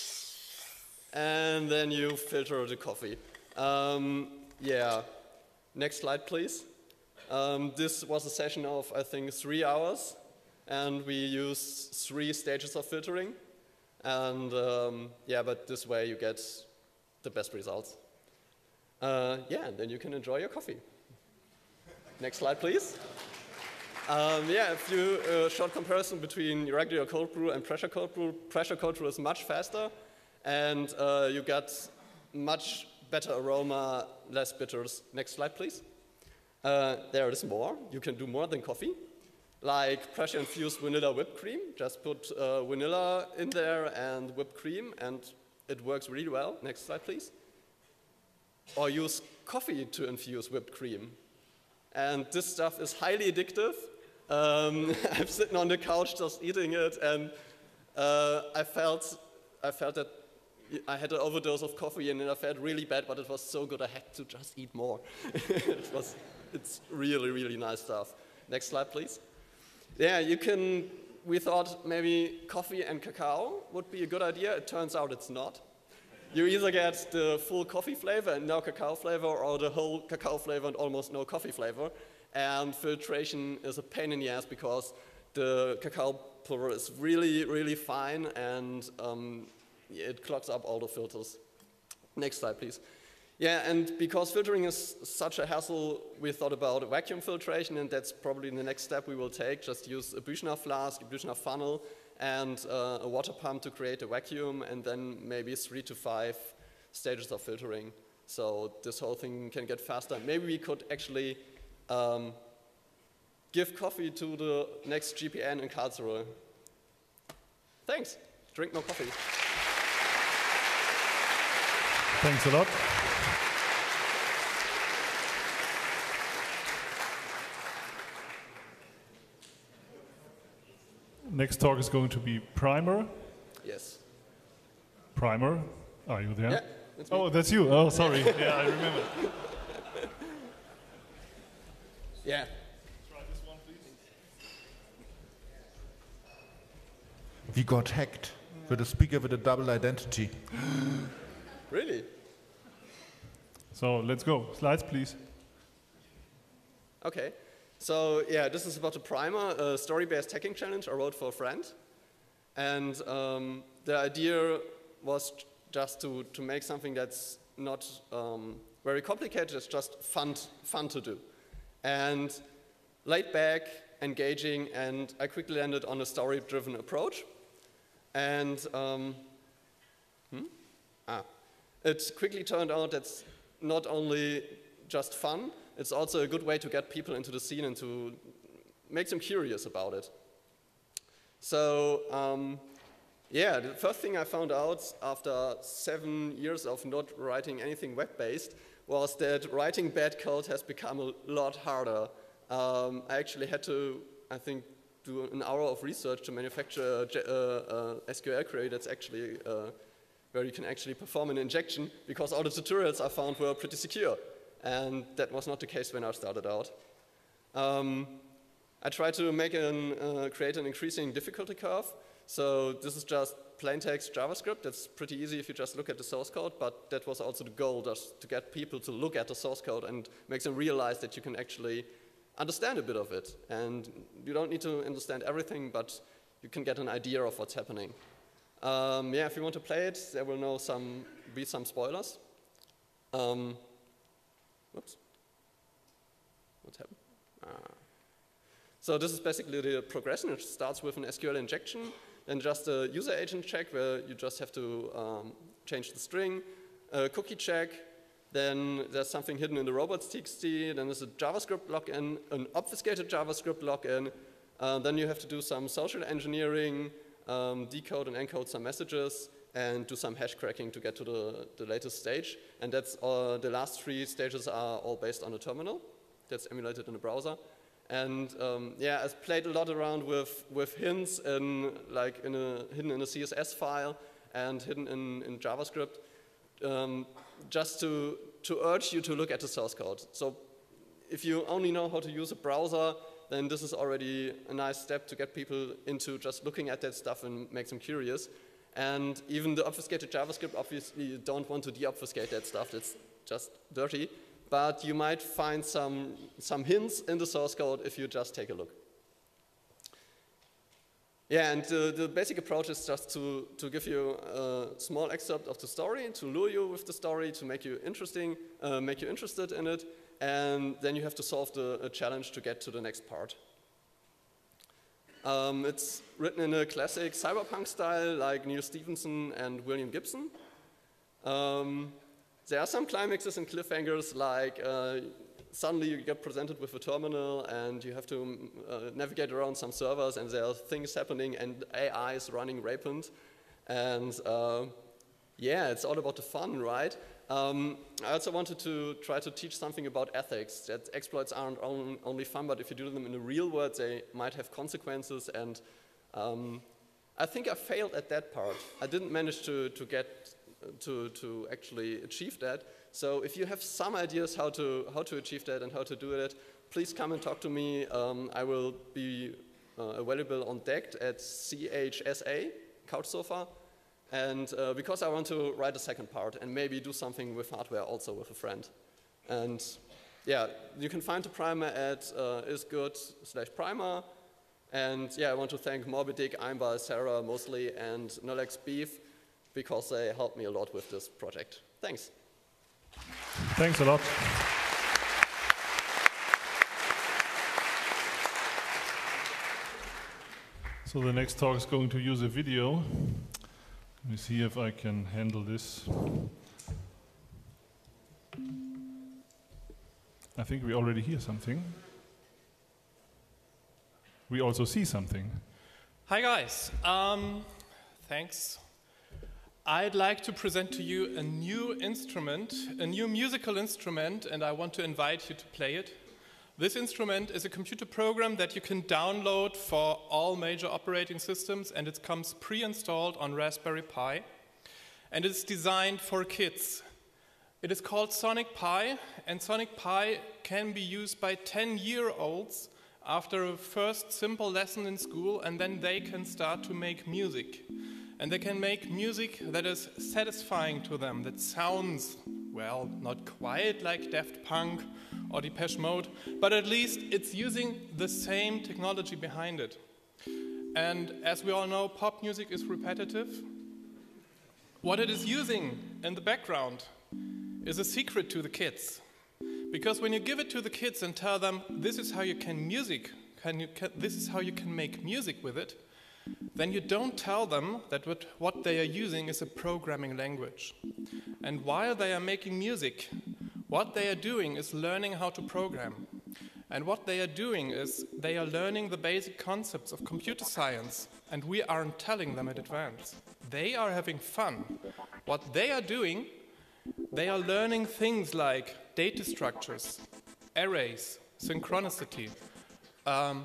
and then you filter the coffee. Um, yeah, next slide, please. Um, this was a session of, I think, three hours, and we used three stages of filtering. And um, yeah, but this way you get the best results. Uh, yeah, and then you can enjoy your coffee. Next slide, please. Um, yeah, a few uh, short comparison between regular cold brew and pressure cold brew. Pressure cold brew is much faster, and uh, you get much better aroma, less bitters. Next slide, please. Uh, there is more. You can do more than coffee, like pressure-infused vanilla whipped cream. Just put uh, vanilla in there and whipped cream, and it works really well. Next slide, please. Or use coffee to infuse whipped cream. And this stuff is highly addictive. Um, I'm sitting on the couch just eating it, and uh, I felt, I felt that I had an overdose of coffee, and I felt really bad, but it was so good I had to just eat more. it was, it's really, really nice stuff. Next slide, please. Yeah, you can, we thought maybe coffee and cacao would be a good idea. It turns out it's not. You either get the full coffee flavor and no cacao flavor, or the whole cacao flavor and almost no coffee flavor. And filtration is a pain in the ass because the cacao pulver is really, really fine, and um, it clogs up all the filters. Next slide, please. Yeah, and because filtering is such a hassle, we thought about vacuum filtration, and that's probably the next step we will take. Just use a Büchner flask, a Büchner funnel, and uh, a water pump to create a vacuum, and then maybe three to five stages of filtering. So this whole thing can get faster. Maybe we could actually um, give coffee to the next G P N in Karlsruhe. Thanks. Drink more coffee. Thanks a lot. Next talk is going to be Primer. Yes. Primer, are you there? Yeah, that's me. Oh, that's you. Oh, sorry. Yeah, I remember. Yeah. Try this one, please. We got hacked with a speaker with a double identity. Really? So let's go. Slides, please. Okay. So yeah, this is about a primer, a story-based hacking challenge I wrote for a friend. And um, the idea was just to, to make something that's not um, very complicated, it's just fun, fun to do. And laid back, engaging, and I quickly landed on a story-driven approach. And um, hmm? ah, it quickly turned out that's not only just fun, it's also a good way to get people into the scene and to make them curious about it. So, um, yeah, the first thing I found out after seven years of not writing anything web-based was that writing bad code has become a lot harder. Um, I actually had to, I think, do an hour of research to manufacture a uh, uh, S Q L query that's actually uh, where you can actually perform an injection, because all the tutorials I found were pretty secure. And that was not the case when I started out. Um, I tried to make an, uh, create an increasing difficulty curve. So this is just plain text JavaScript. That's pretty easy if you just look at the source code, but that was also the goal, just to get people to look at the source code and make them realize that you can actually understand a bit of it. And you don't need to understand everything, but you can get an idea of what's happening. Um, yeah, if you want to play it, there will know some, be some spoilers. Um, Whoops. What's happened? Ah. So this is basically the progression. It starts with an S Q L injection, then just a user agent check where you just have to um, change the string, a cookie check, then there's something hidden in the robots.txt, then there's a JavaScript login, an obfuscated JavaScript login, uh, then you have to do some social engineering, um, decode and encode some messages, and do some hash cracking to get to the, the latest stage. And that's uh, the last three stages are all based on a terminal that's emulated in a browser. And um, yeah, I played a lot around with, with hints in, like in a, hidden in a C S S file and hidden in, in JavaScript. um, just to, to urge you to look at the source code. So if you only know how to use a browser, then this is already a nice step to get people into just looking at that stuff and make them curious. And even the obfuscated JavaScript, obviously you don't want to deobfuscate that stuff, that's just dirty. But you might find some, some hints in the source code if you just take a look. Yeah, and uh, the basic approach is just to, to give you a small excerpt of the story, to lure you with the story, to make you interesting, uh, make you interested in it, and then you have to solve the a challenge to get to the next part. Um, it's written in a classic cyberpunk style, like Neil Stephenson and William Gibson. Um, there are some climaxes and cliffhangers, like uh, suddenly you get presented with a terminal and you have to uh, navigate around some servers and there are things happening and A I is running rampant. And uh, yeah, it's all about the fun, right? Um, I also wanted to try to teach something about ethics, that exploits aren't on, only fun, but if you do them in the real world, they might have consequences. And um, I think I failed at that part. I didn't manage to, to get to, to actually achieve that. So if you have some ideas how to, how to achieve that and how to do it, please come and talk to me. Um, I will be uh, available on D E C T at C H S A, Couchsofa. And uh, because I want to write a second part and maybe do something with hardware also with a friend. And yeah, you can find the primer at uh, isgood slash primer. And yeah, I want to thank Moby Dick, Einbar, Sarah mostly, and Nolex Beef, because they helped me a lot with this project. Thanks. Thanks a lot. So the next talk is going to use a video. Let me see if I can handle this. I think we already hear something. We also see something. Hi guys, um, thanks. I'd like to present to you a new instrument, a new musical instrument, and I want to invite you to play it. This instrument is a computer program that you can download for all major operating systems, and it comes pre-installed on Raspberry Pi. And it's designed for kids. It is called Sonic Pi, and Sonic Pi can be used by ten-year-olds after a first simple lesson in school, and then they can start to make music. And they can make music that is satisfying to them, that sounds, well, not quite like Daft Punk or Depeche Mode, but at least it's using the same technology behind it. And as we all know, pop music is repetitive. What it is using in the background is a secret to the kids. Because when you give it to the kids and tell them, this is how you can music, can you, can, this is how you can make music with it, then you don't tell them that what, what they are using is a programming language. And while they are making music, what they are doing is learning how to program. And what they are doing is they are learning the basic concepts of computer science, and we aren't telling them in advance. They are having fun. What they are doing, they are learning things like data structures, arrays, synchronicity, um,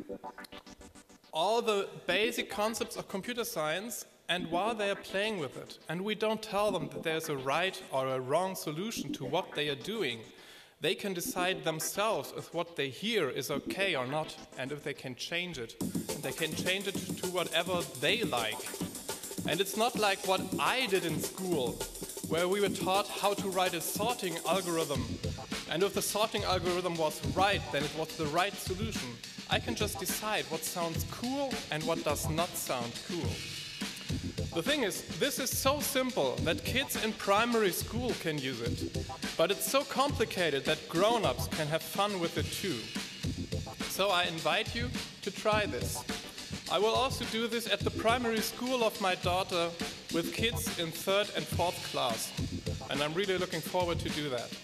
all the basic concepts of computer science, and while they are playing with it, and we don't tell them that there's a right or a wrong solution to what they are doing, they can decide themselves if what they hear is okay or not, and if they can change it. And they can change it to whatever they like. And it's not like what I did in school, where we were taught how to write a sorting algorithm. And if the sorting algorithm was right, then it was the right solution. I can just decide what sounds cool and what does not sound cool. The thing is, this is so simple that kids in primary school can use it. But it's so complicated that grown-ups can have fun with it too. So I invite you to try this. I will also do this at the primary school of my daughter with kids in third and fourth class. And I'm really looking forward to do that.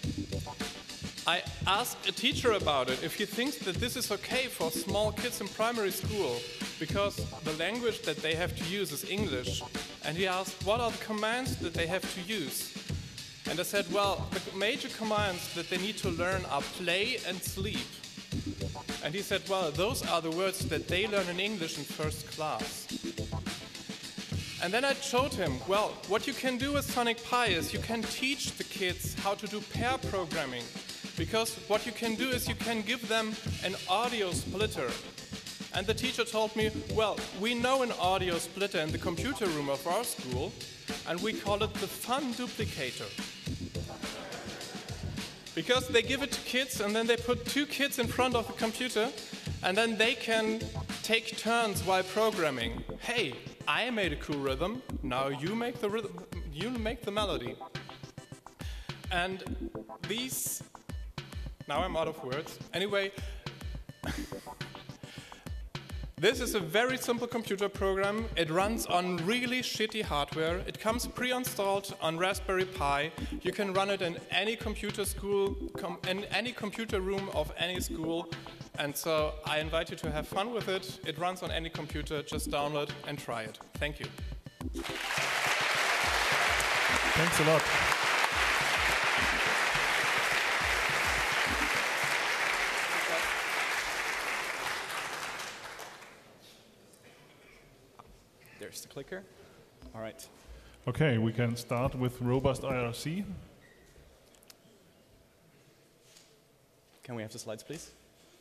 I asked a teacher about it if he thinks that this is okay for small kids in primary school, because the language that they have to use is English. And he asked, what are the commands that they have to use? And I said, well, the major commands that they need to learn are play and sleep. And he said, well, those are the words that they learn in English in first class. And then I showed him, well, what you can do with Sonic Pi is you can teach the kids how to do pair programming. Because what you can do is you can give them an audio splitter. And the teacher told me, well, we know an audio splitter in the computer room of our school, and we call it the fun duplicator. Because they give it to kids, and then they put two kids in front of the computer, and then they can take turns while programming. Hey, I made a cool rhythm, now you make the rhythm, you make the melody. And these, now I'm out of words. Anyway, this is a very simple computer program. It runs on really shitty hardware. It comes pre-installed on Raspberry Pi. You can run it in any computer school, com in any computer room of any school. And so I invite you to have fun with it. It runs on any computer. Just download and try it. Thank you. Thanks a lot. There's the clicker. All right. Okay, we can start with robust I R C. Can we have the slides, please?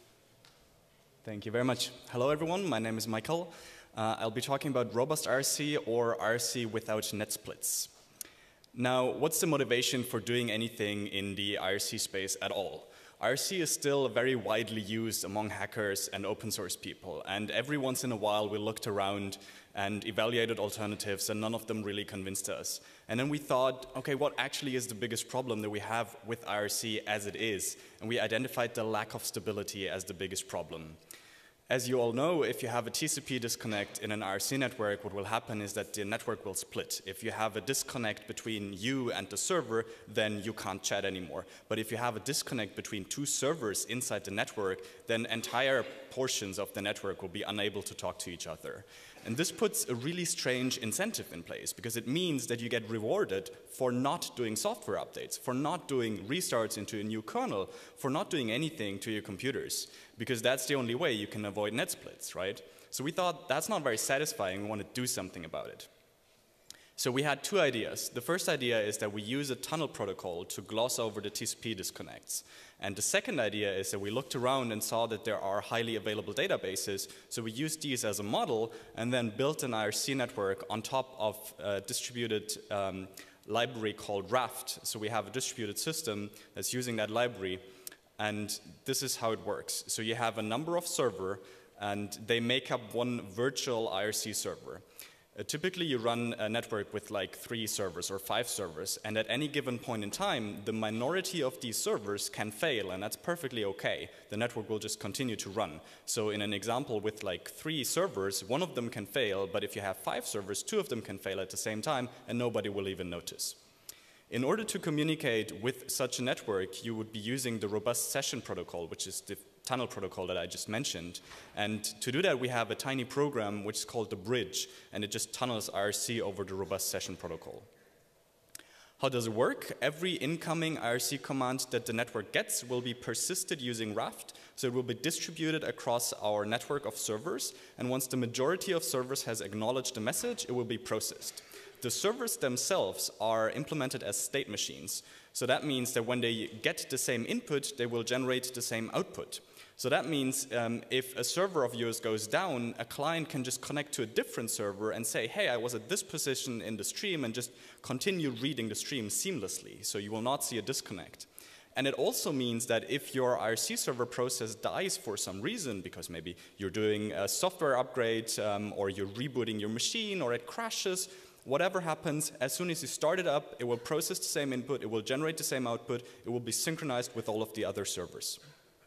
Thank you very much. Hello, everyone. My name is Michael. Uh, I'll be talking about robust I R C, or I R C without net splits. Now, what's the motivation for doing anything in the I R C space at all? I R C is still very widely used among hackers and open source people, and every once in a while we looked around and evaluated alternatives, and none of them really convinced us. And then we thought, okay, what actually is the biggest problem that we have with I R C as it is? And we identified the lack of stability as the biggest problem. As you all know, if you have a T C P disconnect in an I R C network, what will happen is that the network will split. If you have a disconnect between you and the server, then you can't chat anymore. But if you have a disconnect between two servers inside the network, then entire portions of the network will be unable to talk to each other. And this puts a really strange incentive in place, because it means that you get rewarded for not doing software updates, for not doing restarts into a new kernel, for not doing anything to your computers, because that's the only way you can avoid net splits, right? So we thought that's not very satisfying. We want to do something about it. So we had two ideas. The first idea is that we use a tunnel protocol to gloss over the T C P disconnects. And the second idea is that we looked around and saw that there are highly available databases. So we used these as a model and then built an I R C network on top of a distributed um, library called Raft. So we have a distributed system that's using that library. And this is how it works. So you have a number of servers, and they make up one virtual I R C server. Uh, typically, you run a network with like three servers or five servers, and at any given point in time, the minority of these servers can fail, and that's perfectly okay. The network will just continue to run. So in an example with like three servers, one of them can fail, but if you have five servers, two of them can fail at the same time, and nobody will even notice. In order to communicate with such a network, you would be using the robust session protocol, which is the tunnel protocol that I just mentioned. And to do that, we have a tiny program which is called the bridge, and it just tunnels I R C over the robust session protocol. How does it work? Every incoming I R C command that the network gets will be persisted using Raft, so it will be distributed across our network of servers, and once the majority of servers has acknowledged the message, it will be processed. The servers themselves are implemented as state machines. So that means that when they get the same input, they will generate the same output. So that means um, if a server of yours goes down, a client can just connect to a different server and say, hey, I was at this position in the stream, and just continue reading the stream seamlessly. So you will not see a disconnect. And it also means that if your I R C server process dies for some reason, because maybe you're doing a software upgrade, um, or you're rebooting your machine, or it crashes, whatever happens, as soon as you start it up, it will process the same input, it will generate the same output, it will be synchronized with all of the other servers.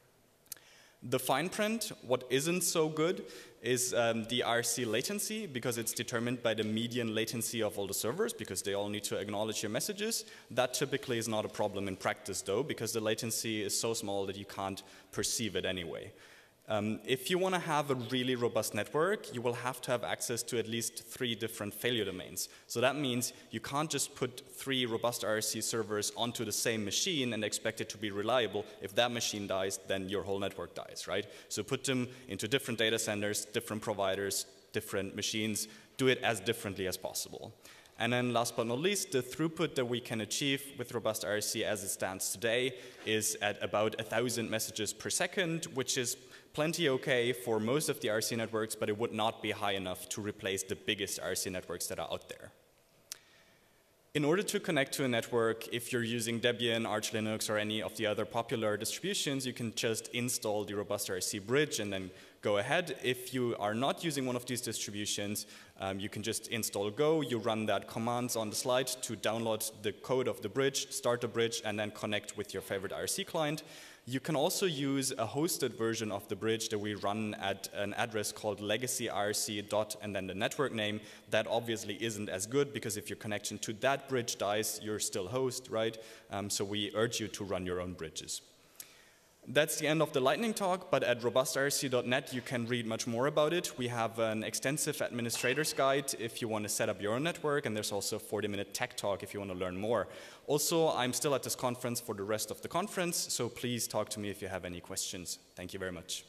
The fine print, what isn't so good, is um, the I R C latency, because it's determined by the median latency of all the servers, because they all need to acknowledge your messages. That typically is not a problem in practice, though, because the latency is so small that you can't perceive it anyway. Um, if you want to have a really robust network, you will have to have access to at least three different failure domains. So that means you can't just put three robust I R C servers onto the same machine and expect it to be reliable. If that machine dies, then your whole network dies, right? So put them into different data centers, different providers, different machines do it as differently as possible. And then last but not least, the throughput that we can achieve with robust I R C as it stands today is at about one thousand messages per second, which is plenty okay for most of the I R C networks, but it would not be high enough to replace the biggest I R C networks that are out there. In order to connect to a network, if you're using Debian, Arch Linux, or any of the other popular distributions, you can just install the robust I R C bridge and then go ahead. If you are not using one of these distributions, um, you can just install Go. You run that commands on the slide to download the code of the bridge, start the bridge, and then connect with your favorite I R C client. You can also use a hosted version of the bridge that we run at an address called legacy I R C dot and then the network name. That obviously isn't as good because if your connection to that bridge dies, you're still host, right? Um, so we urge you to run your own bridges. That's the end of the lightning talk, but at robust I R C dot net you can read much more about it. We have an extensive administrator's guide if you want to set up your own network, and there's also a forty minute tech talk if you want to learn more. Also, I'm still at this conference for the rest of the conference, so please talk to me if you have any questions. Thank you very much.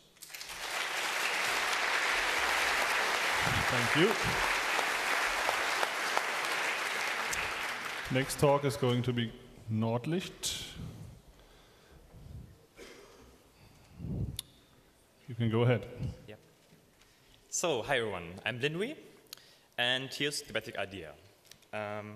Thank you. Next talk is going to be Nordlicht. You can go ahead. Yep. So, hi everyone, I'm Linwy, and here's the basic idea. Um,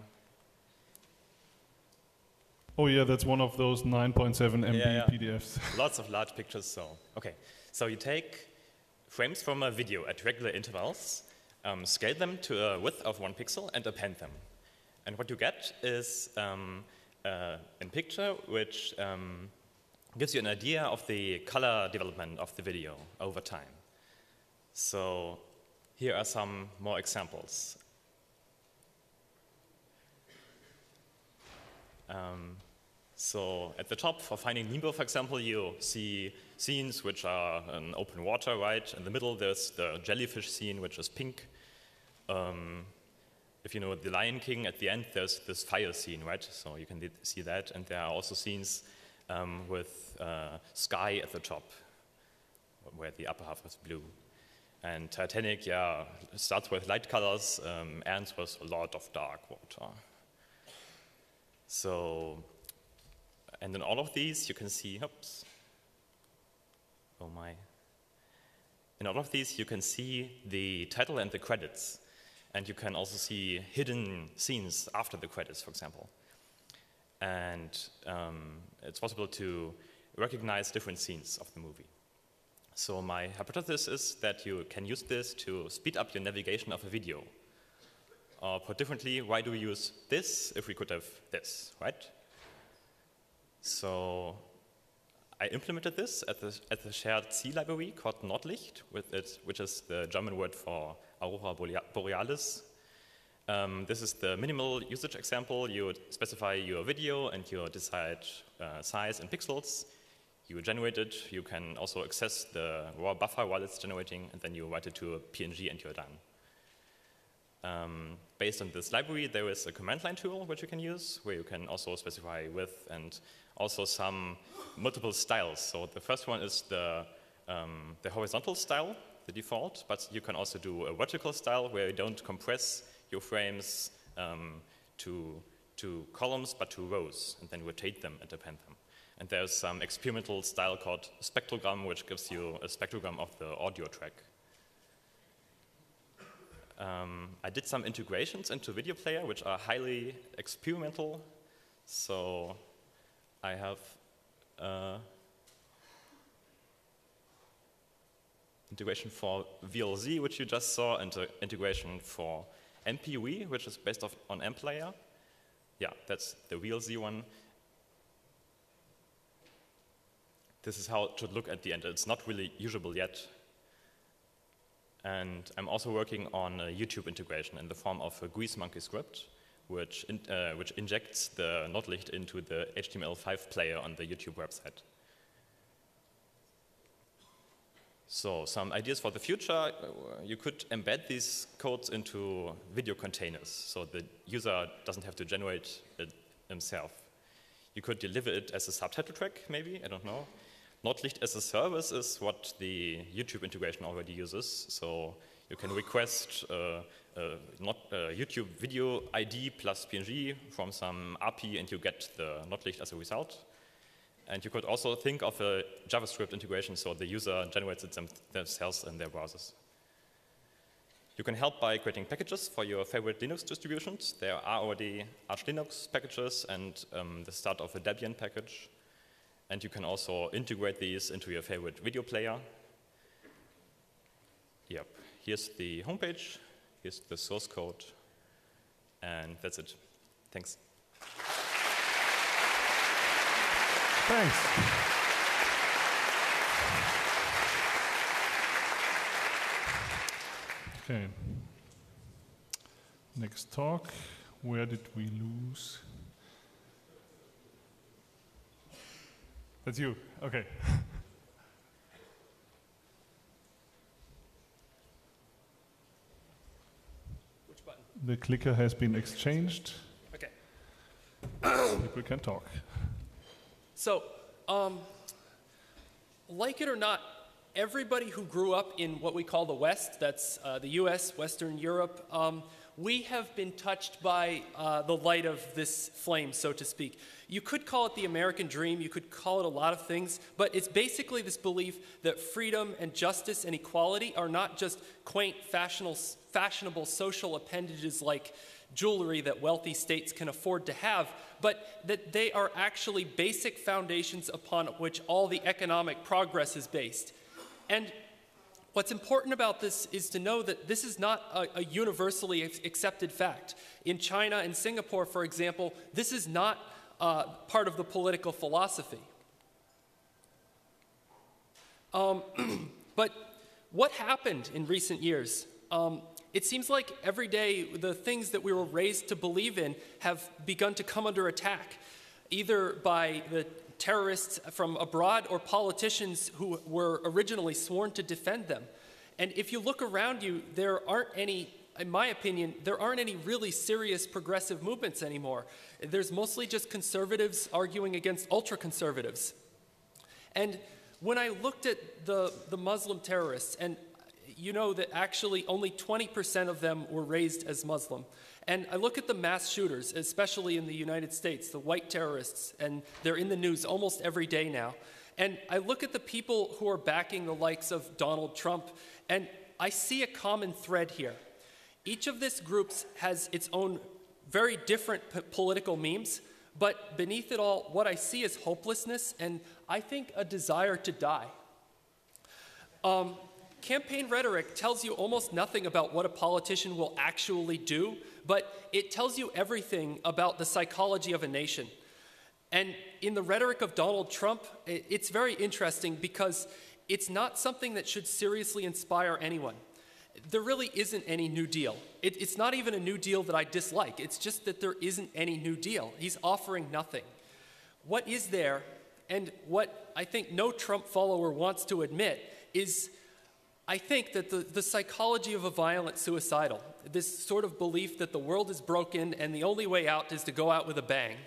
oh yeah, that's one of those nine point seven M B yeah, yeah. P D Fs. Lots of large pictures, so, okay. So you take frames from a video at regular intervals, um, scale them to a width of one pixel, and append them. And what you get is um, uh, a picture which um, gives you an idea of the color development of the video over time. So here are some more examples. Um, so at the top, for Finding Nemo, for example, you see scenes which are in open water, right? In the middle, there's the jellyfish scene, which is pink. Um, if you know The Lion King, at the end, there's this fire scene, right? So you can see that, and there are also scenes Um, with uh, sky at the top, where the upper half is blue. And Titanic, yeah, starts with light colors, um, ends with a lot of dark water. So, and in all of these, you can see, oops, oh my. In all of these, you can see the title and the credits. And you can also see hidden scenes after the credits, for example. And um, it's possible to recognize different scenes of the movie. So my hypothesis is that you can use this to speed up your navigation of a video. Or put differently, why do we use this if we could have this, right? So I implemented this at the, at the shared C library called Nordlicht, with it, which is the German word for Aurora Borealis. Um, this is the minimal usage example. You specify your video and you decide uh, size in pixels. You generate it. You can also access the raw buffer while it's generating, and then you write it to a P N G and you're done. Um, based on this library, there is a command line tool which you can use, where you can also specify width and also some multiple styles. So the first one is the, um, the horizontal style, the default, but you can also do a vertical style where you don't compress your frames um, to, to columns, but to rows, and then rotate them and append them. And there's some experimental style called spectrogram, which gives you a spectrogram of the audio track. Um, I did some integrations into Video Player, which are highly experimental. So I have uh, integration for V L Z, which you just saw, and uh, integration for M P V, which is based off on M Player. Yeah, that's the V L Z one. This is how it should look at the end. It's not really usable yet. And I'm also working on a YouTube integration in the form of a Grease Monkey script, which, in, uh, which injects the Nordlicht into the H T M L five player on the YouTube website. So some ideas for the future, you could embed these codes into video containers, so the user doesn't have to generate it himself. You could deliver it as a subtitle track, maybe, I don't know. Nordlicht as a service is what the YouTube integration already uses, so You can request uh, uh, not uh, YouTube video I D plus P N G from some A P I, and you get the Notlicht as a result. And you could also think of a JavaScript integration, so the user generates it them themselves in their browsers. You can help by creating packages for your favorite Linux distributions. There are already Arch Linux packages and um, the start of a Debian package. And you can also integrate these into your favorite video player. Yep, here's the homepage, here's the source code, and that's it. Thanks. Thanks. Okay. Next talk. Where did we lose? That's you. Okay. Which button? The clicker has been exchanged. Okay. People can talk. So, um, like it or not, everybody who grew up in what we call the West, that's uh, the U S, Western Europe, um, we have been touched by uh, the light of this flame, so to speak. You could call it the American dream, you could call it a lot of things, but it's basically this belief that freedom and justice and equality are not just quaint, fashionable, fashionable social appendages like jewelry that wealthy states can afford to have, but that they are actually basic foundations upon which all the economic progress is based. And what's important about this is to know that this is not a, a universally accepted fact. In China and Singapore, for example, this is not uh, part of the political philosophy. Um, but what happened in recent years? Um, it seems like every day the things that we were raised to believe in have begun to come under attack, either by the terrorists from abroad or politicians who were originally sworn to defend them. And if you look around you, there aren't any, in my opinion, there aren't any really serious progressive movements anymore. There's mostly just conservatives arguing against ultra-conservatives. And when I looked at the, the Muslim terrorists, and you know that actually only twenty percent of them were raised as Muslim. And I look at the mass shooters, especially in the United States, the white terrorists, and they're in the news almost every day now. And I look at the people who are backing the likes of Donald Trump, and I see a common thread here. Each of these groups has its own very different p- political memes, but beneath it all, what I see is hopelessness and I think a desire to die. Um, Campaign rhetoric tells you almost nothing about what a politician will actually do, but it tells you everything about the psychology of a nation. And in the rhetoric of Donald Trump, it's very interesting because it's not something that should seriously inspire anyone. There really isn't any New Deal. It, it's not even a New Deal that I dislike. It's just that there isn't any New Deal. He's offering nothing. What is there, and what I think no Trump follower wants to admit, is I think that the, the psychology of a violent suicidal, this sort of belief that the world is broken and the only way out is to go out with a bang.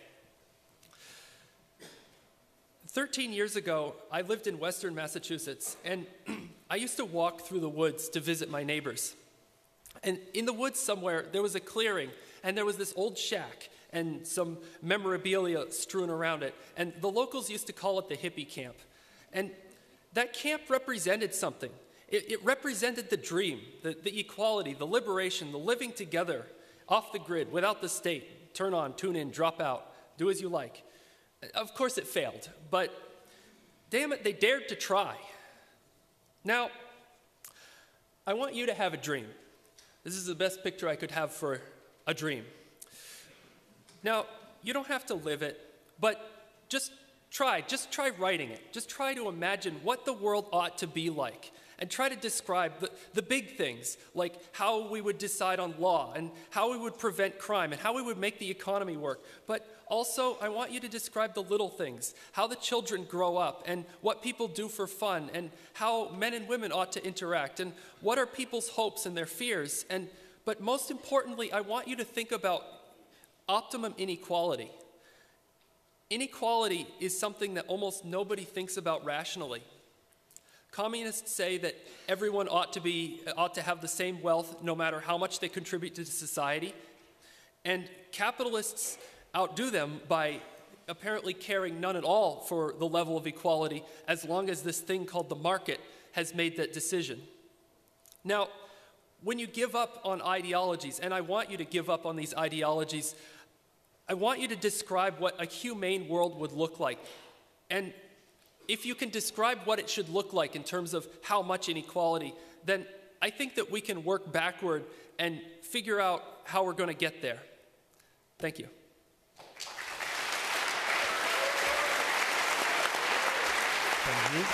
Thirteen years ago, I lived in Western Massachusetts, and I used to walk through the woods to visit my neighbors. And in the woods somewhere, there was a clearing, and there was this old shack and some memorabilia strewn around it. And the locals used to call it the hippie camp. And that camp represented something. It, it represented the dream, the, the equality, the liberation, the living together, off the grid, without the state. Turn on, tune in, drop out, do as you like. Of course it failed, but damn it, they dared to try. Now, I want you to have a dream. This is the best picture I could have for a dream. Now, you don't have to live it, but just try, just try writing it. Just try to imagine what the world ought to be like. And try to describe the, the big things, like how we would decide on law, and how we would prevent crime, and how we would make the economy work. But also, I want you to describe the little things, how the children grow up, and what people do for fun, and how men and women ought to interact, and what are people's hopes and their fears. And, but most importantly, I want you to think about optimum inequality. Inequality is something that almost nobody thinks about rationally. Communists say that everyone ought to be ought to have the same wealth no matter how much they contribute to society. And capitalists outdo them by apparently caring none at all for the level of equality as long as this thing called the market has made that decision. Now, when you give up on ideologies, and I want you to give up on these ideologies, I want you to describe what a humane world would look like. And if you can describe what it should look like in terms of how much inequality, then I think that we can work backward and figure out how we're going to get there. Thank you. Thank you.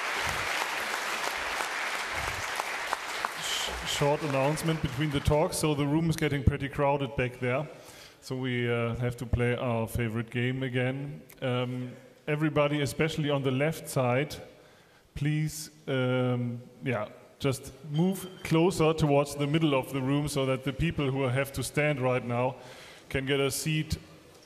Short announcement between the talks. So the room is getting pretty crowded back there. So we uh, have to play our favorite game again. Um, everybody, especially on the left side, please, um, yeah, just move closer towards the middle of the room so that the people who have to stand right now can get a seat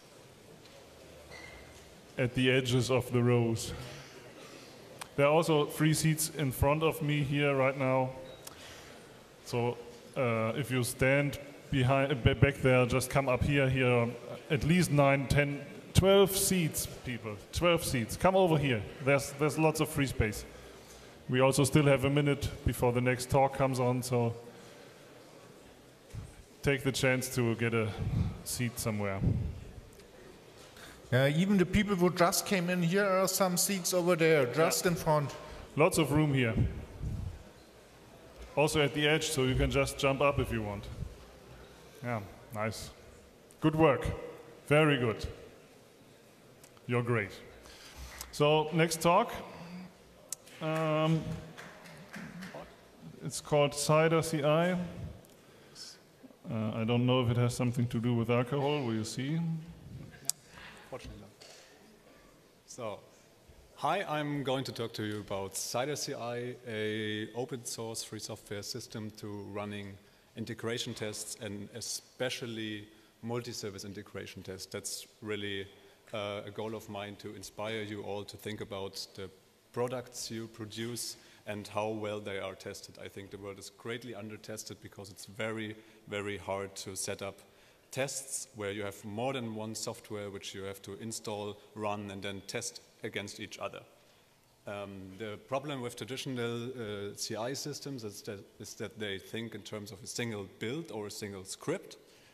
at the edges of the rows. There are also three seats in front of me here right now. So uh, if you stand behind, uh, back there, just come up here. Here are at least nine, ten, twelve seats, people. twelve seats. Come over here. There's there's lots of free space. We also still have a minute before the next talk comes on, so take the chance to get a seat somewhere. Uh, even the people who just came in, here are some seats over there, just yeah. in front. Lots of room here. Also at the edge, so you can just jump up if you want. Yeah, nice. Good work. Very good. You're great. So next talk. Um, it's called Cider C I. Uh, I don't know if it has something to do with alcohol. Will you see? Fortunately not. So, hi, I'm going to talk to you about Cider C I, a open source free software system to running integration tests and especially multi-service integration tests. That's really uh, a goal of mine, to inspire you all to think about the products you produce and how well they are tested. I think the world is greatly under-tested because it's very, very hard to set up tests where you have more than one software which you have to install, run, and then test against each other. Um, the problem with traditional uh, C I systems is that, is that they think in terms of a single build or a single script.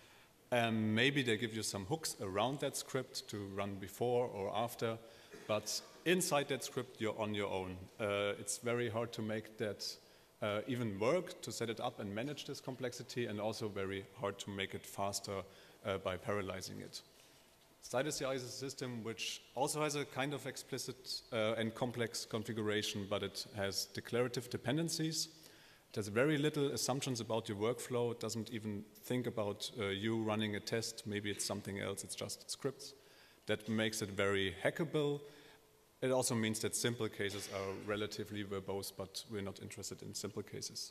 Um, maybe they give you some hooks around that script to run before or after, but inside that script you're on your own. Uh, it's very hard to make that uh, even work, to set it up and manage this complexity, and also very hard to make it faster uh, by parallelizing it. Cider C I is a system which also has a kind of explicit uh, and complex configuration, but it has declarative dependencies. It has very little assumptions about your workflow. It doesn't even think about uh, you running a test. Maybe it's something else. It's just scripts. That makes it very hackable. It also means that simple cases are relatively verbose, but we're not interested in simple cases.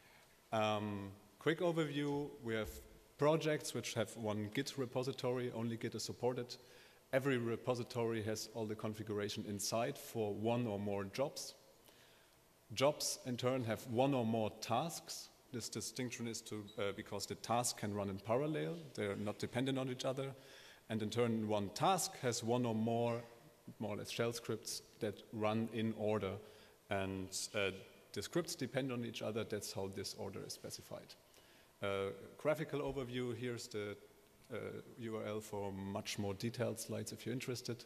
Um, quick overview, we have projects which have one Git repository, only Git is supported. Every repository has all the configuration inside for one or more jobs. Jobs, in turn, have one or more tasks. This distinction is to, uh, because the task can run in parallel. They're not dependent on each other. And in turn, one task has one or more, more or less, shell scripts that run in order. And uh, the scripts depend on each other. That's how this order is specified. Uh, graphical overview, here's the uh, U R L for much more detailed slides if you're interested.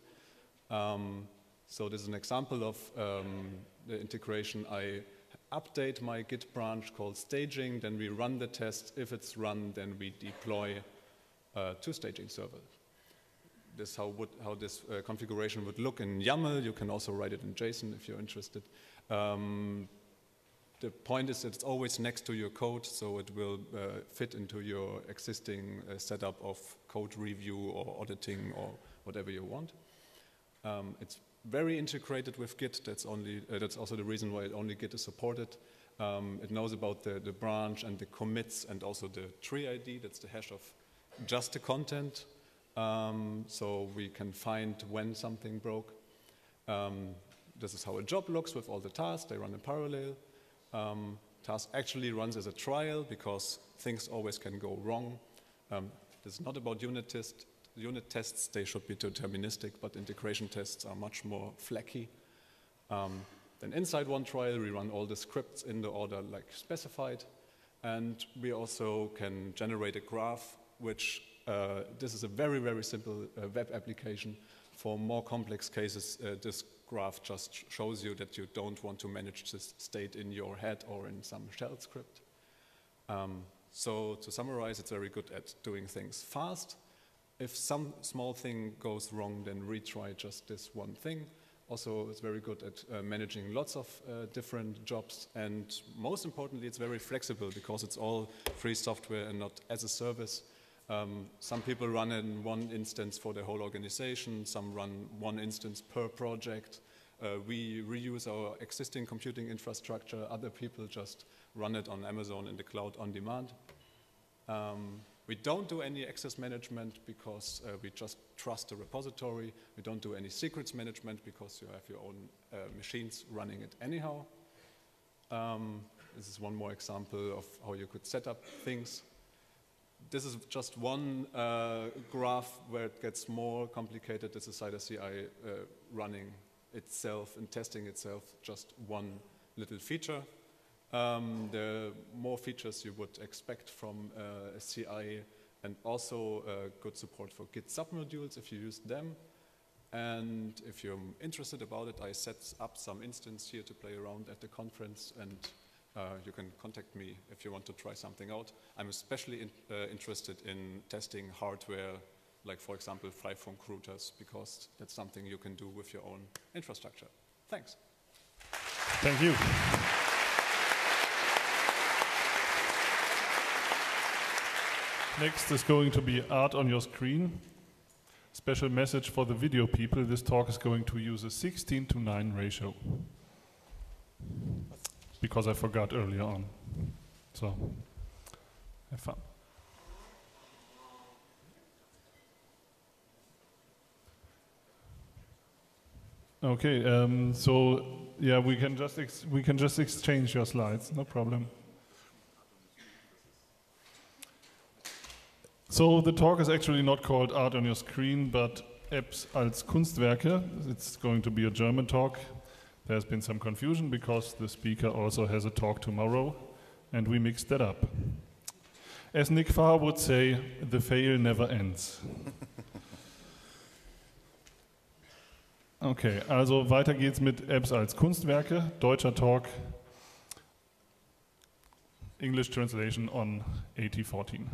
Um, so this is an example of um, the integration. I update my Git branch called staging, then we run the test. If it's run, then we deploy uh, to staging server. This is how, would, how this uh, configuration would look in YAML. You can also write it in JSON if you're interested. Um, The point is that it's always next to your code, so it will uh, fit into your existing uh, setup of code review or auditing or whatever you want. Um, it's very integrated with Git. That's, only, uh, that's also the reason why only Git is supported. Um, it knows about the, the branch and the commits and also the tree I D. That's the hash of just the content. Um, so we can find when something broke. Um, this is how a job looks with all the tasks. They run in parallel. Um, task actually runs as a trial because things always can go wrong. Um, this is not about unit tests. Unit tests, they should be deterministic, but integration tests are much more flaky. Um, then inside one trial, we run all the scripts in the order like specified. And we also can generate a graph, which uh, this is a very, very simple uh, web application. For more complex cases, uh, this graph just shows you that you don't want to manage this state in your head or in some shell script. Um, so to summarize, it's very good at doing things fast. If some small thing goes wrong, then retry just this one thing. Also, it's very good at uh, managing lots of uh, different jobs. And most importantly, it's very flexible because it's all free software and not as a service. Um, some people run in one instance for the whole organization. Some run one instance per project. Uh, we reuse our existing computing infrastructure. Other people just run it on Amazon in the cloud on demand. Um, We don't do any access management because uh, we just trust the repository. We don't do any secrets management because you have your own uh, machines running it anyhow. Um, this is one more example of how you could set up things. This is just one uh, graph where it gets more complicated. This is CyderCI uh, running itself and testing itself, just one little feature. Um, there are more features you would expect from uh, a C I, and also uh, good support for Git submodules if you use them. And if you're interested about it, I set up some instance here to play around at the conference, and uh, you can contact me if you want to try something out. I'm especially in, uh, interested in testing hardware, like for example five phone routers, because that's something you can do with your own infrastructure. Thanks. Thank you. Next is going to be art on your screen. Special message for the video people. This talk is going to use a sixteen to nine ratio. Because I forgot earlier on. So, have fun. Okay, um, so yeah, we can just ex we can just exchange your slides, no problem. So the talk is actually not called Art on Your Screen, but Apps als Kunstwerke. It's going to be a German talk. There's been some confusion because the speaker also has a talk tomorrow, and we mixed that up. As Nick Farr would say, the fail never ends. Okay, also weiter geht's mit Apps als Kunstwerke, deutscher Talk, English translation on A T fourteen.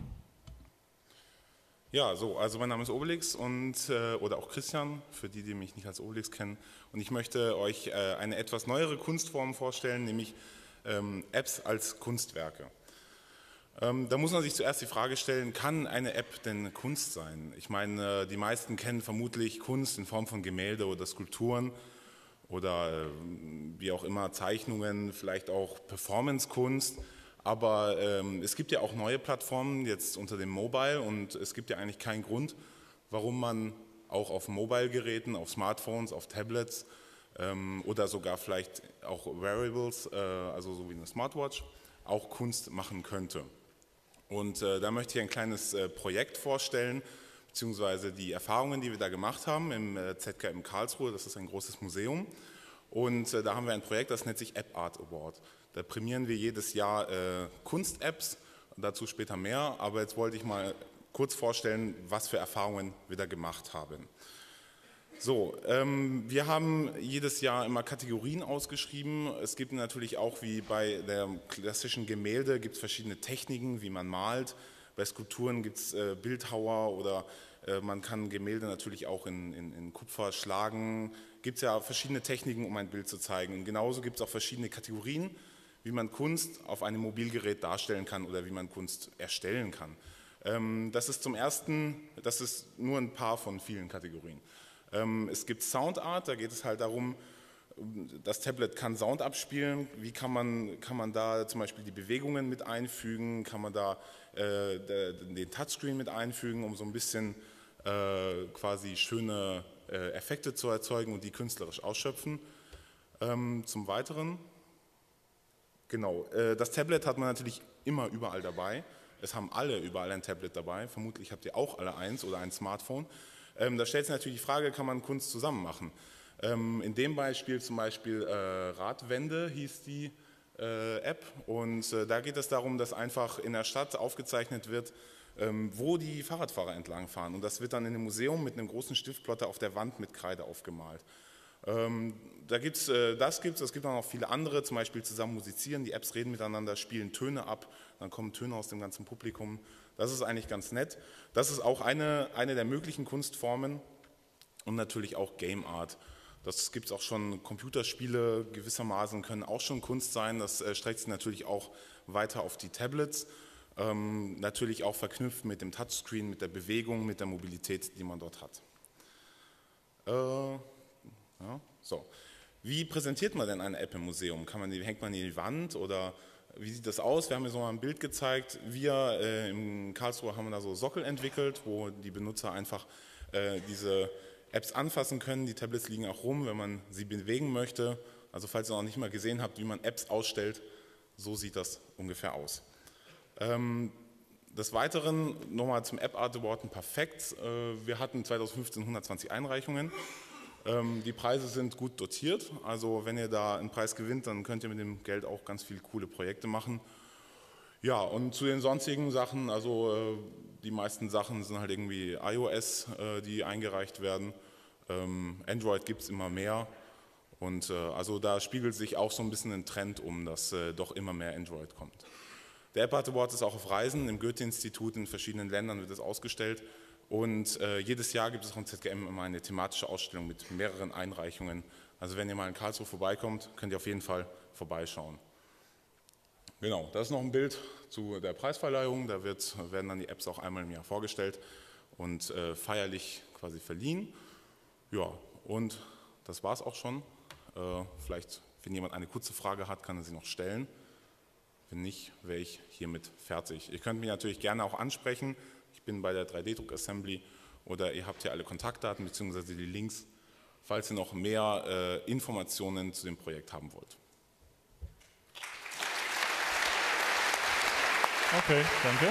Ja, so, also mein Name ist Obelix und, äh, oder auch Christian, für die, die mich nicht als Obelix kennen. Und ich möchte euch äh, eine etwas neuere Kunstform vorstellen, nämlich ähm, Apps als Kunstwerke. Ähm, da muss man sich zuerst die Frage stellen, kann eine App denn Kunst sein? Ich meine, äh, die meisten kennen vermutlich Kunst in Form von Gemälde oder Skulpturen oder äh, wie auch immer Zeichnungen, vielleicht auch Performance-Kunst. Aber ähm, es gibt ja auch neue Plattformen jetzt unter dem Mobile und es gibt ja eigentlich keinen Grund, warum man auch auf Mobile-Geräten, auf Smartphones, auf Tablets ähm, oder sogar vielleicht auch Wearables, äh, also so wie eine Smartwatch, auch Kunst machen könnte. Und äh, da möchte ich ein kleines äh, Projekt vorstellen, beziehungsweise die Erfahrungen, die wir da gemacht haben im äh, Z K M Karlsruhe, das ist ein großes Museum. Und äh, da haben wir ein Projekt, das nennt sich App Art Award. Da prämieren wir jedes Jahr äh, Kunst-Apps, dazu später mehr, aber jetzt wollte ich mal kurz vorstellen, was für Erfahrungen wir da gemacht haben. So, ähm, wir haben jedes Jahr immer Kategorien ausgeschrieben. Es gibt natürlich auch, wie bei der klassischen Gemälde, gibt es verschiedene Techniken, wie man malt. Bei Skulpturen gibt es äh, Bildhauer oder äh, man kann Gemälde natürlich auch in, in, in Kupfer schlagen. Gibt es ja verschiedene Techniken, um ein Bild zu zeigen. Und genauso gibt es auch verschiedene Kategorien, wie man Kunst auf einem Mobilgerät darstellen kann oder wie man Kunst erstellen kann. Ähm, das ist zum Ersten, das ist nur ein paar von vielen Kategorien. Ähm, es gibt Soundart, da geht es halt darum, das Tablet kann Sound abspielen. Wie kann man, kann man da zum Beispiel die Bewegungen mit einfügen? Kann man da äh, der, den Touchscreen mit einfügen, um so ein bisschen äh, quasi schöne äh, Effekte zu erzeugen und die künstlerisch ausschöpfen? Ähm, zum Weiteren, genau, äh, das Tablet hat man natürlich immer überall dabei. Es haben alle überall ein Tablet dabei. Vermutlich habt ihr auch alle eins oder ein Smartphone. Ähm, da stellt sich natürlich die Frage, kann man Kunst zusammen machen? Ähm, in dem Beispiel zum Beispiel äh, Radwende hieß die äh, App und äh, da geht es darum, dass einfach in der Stadt aufgezeichnet wird, ähm, wo die Fahrradfahrer entlang fahren und das wird dann in einem Museum mit einem großen Stiftplotter auf der Wand mit Kreide aufgemalt. Ähm, da gibt's, äh, das gibt es, es gibt auch noch viele andere, zum Beispiel zusammen musizieren, die Apps reden miteinander, spielen Töne ab, dann kommen Töne aus dem ganzen Publikum. Das ist eigentlich ganz nett. Das ist auch eine, eine der möglichen Kunstformen und natürlich auch Game Art. Das gibt es auch schon, Computerspiele gewissermaßen können auch schon Kunst sein, das äh, streckt sich natürlich auch weiter auf die Tablets, ähm, natürlich auch verknüpft mit dem Touchscreen, mit der Bewegung, mit der Mobilität, die man dort hat. Äh, Ja, so. Wie präsentiert man denn eine App im Museum? Kann man die, hängt man die in die Wand oder wie sieht das aus? Wir haben hier so mal ein Bild gezeigt. Wir äh, in Karlsruhe haben da so Sockel entwickelt, wo die Benutzer einfach äh, diese Apps anfassen können. Die Tablets liegen auch rum, wenn man sie bewegen möchte. Also falls ihr noch nicht mal gesehen habt, wie man Apps ausstellt, so sieht das ungefähr aus. Ähm, Des Weiteren nochmal zum App Art Award ein paar Facts. Äh, wir hatten zweitausendfünfzehn hundertzwanzig Einreichungen. Die Preise sind gut dotiert, also wenn ihr da einen Preis gewinnt, dann könnt ihr mit dem Geld auch ganz viele coole Projekte machen. Ja, und zu den sonstigen Sachen, also die meisten Sachen sind halt irgendwie iOS, die eingereicht werden. Android gibt es immer mehr und also da spiegelt sich auch so ein bisschen ein Trend um, dass doch immer mehr Android kommt. Der App Art Award ist auch auf Reisen, im Goethe-Institut in verschiedenen Ländern wird es ausgestellt. Und äh, jedes Jahr gibt es auch in Z G M immer eine thematische Ausstellung mit mehreren Einreichungen. Also wenn ihr mal in Karlsruhe vorbeikommt, könnt ihr auf jeden Fall vorbeischauen. Genau, das ist noch ein Bild zu der Preisverleihung. Da wird, werden dann die Apps auch einmal im Jahr vorgestellt und äh, feierlich quasi verliehen. Ja, und das war es auch schon. Äh, vielleicht, wenn jemand eine kurze Frage hat, kann er sie noch stellen. Wenn nicht, wäre ich hiermit fertig. Ihr könnt mich natürlich gerne auch ansprechen. Ich bin bei der drei D Druck Assembly oder ihr habt hier alle Kontaktdaten bzw. die Links, falls ihr noch mehr äh, Informationen zu dem Projekt haben wollt. Okay, danke.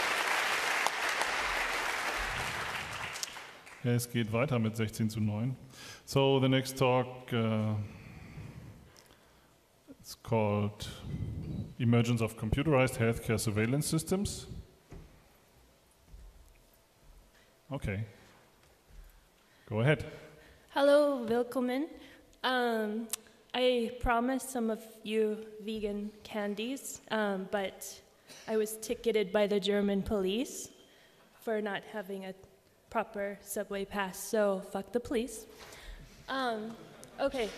Ja, es geht weiter mit sechzehn zu neun. So the next talk uh, it's called Emergence of Computerized Healthcare Surveillance Systems. Okay. Go ahead. Hello, willkommen. Um, I promised some of you vegan candies, um, but I was ticketed by the German police for not having a proper subway pass, so fuck the police. Um, okay.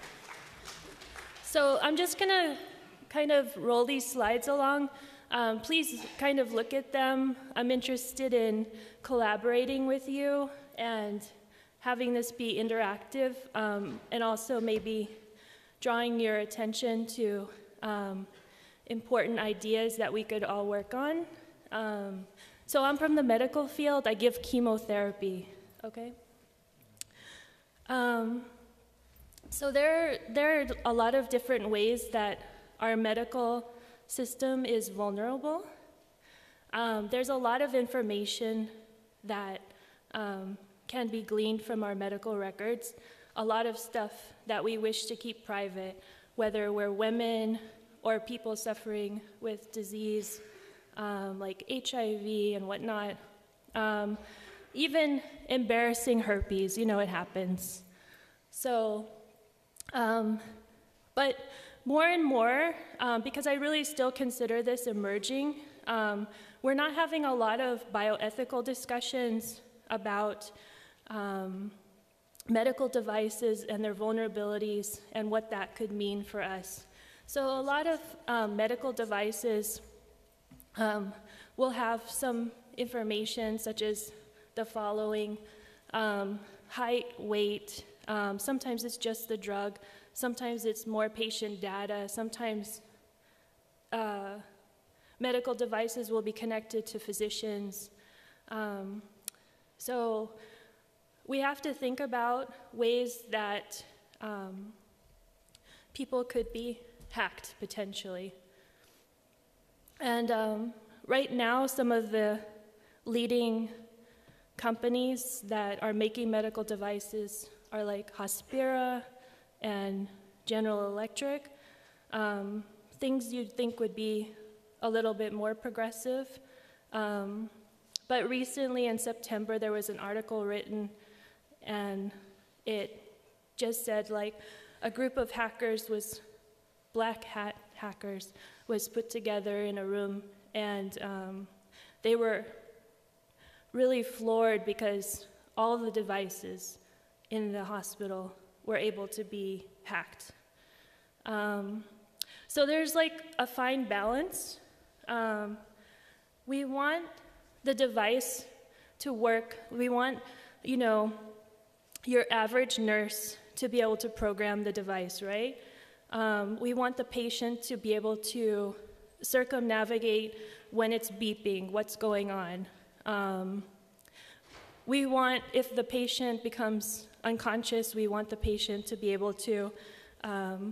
So I'm just gonna kind of roll these slides along. Um, please kind of look at them. I'm interested in collaborating with you and having this be interactive, um, and also maybe drawing your attention to um, important ideas that we could all work on. Um, so I'm from the medical field. I give chemotherapy, okay? Um, so there, there are a lot of different ways that our medical system is vulnerable. Um, there's a lot of information that um, can be gleaned from our medical records, a lot of stuff that we wish to keep private, whether we're women or people suffering with disease um, like H I V and whatnot. Um, even embarrassing herpes, you know, it happens. So, um, but more and more, um, because I really still consider this emerging, um, we're not having a lot of bioethical discussions about um, medical devices and their vulnerabilities and what that could mean for us. So a lot of um, medical devices um, will have some information such as the following: um, height, weight, um, sometimes it's just the drug, sometimes it's more patient data, sometimes uh, medical devices will be connected to physicians. Um, so we have to think about ways that um, people could be hacked potentially. And um, right now, some of the leading companies that are making medical devices are like Hospira and General Electric, um, things you'd think would be a little bit more progressive. Um, but recently in September, there was an article written, and it just said like a group of hackers was, black hat hackers, was put together in a room, and um, they were really floored because all of the devices in the hospital were able to be hacked. Um, so there's like a fine balance. Um, we want the device to work. We want, you know, your average nurse to be able to program the device, right? Um, we want the patient to be able to circumnavigate when it's beeping, what's going on. Um, we want, if the patient becomes unconscious, we want the patient to be able to, um,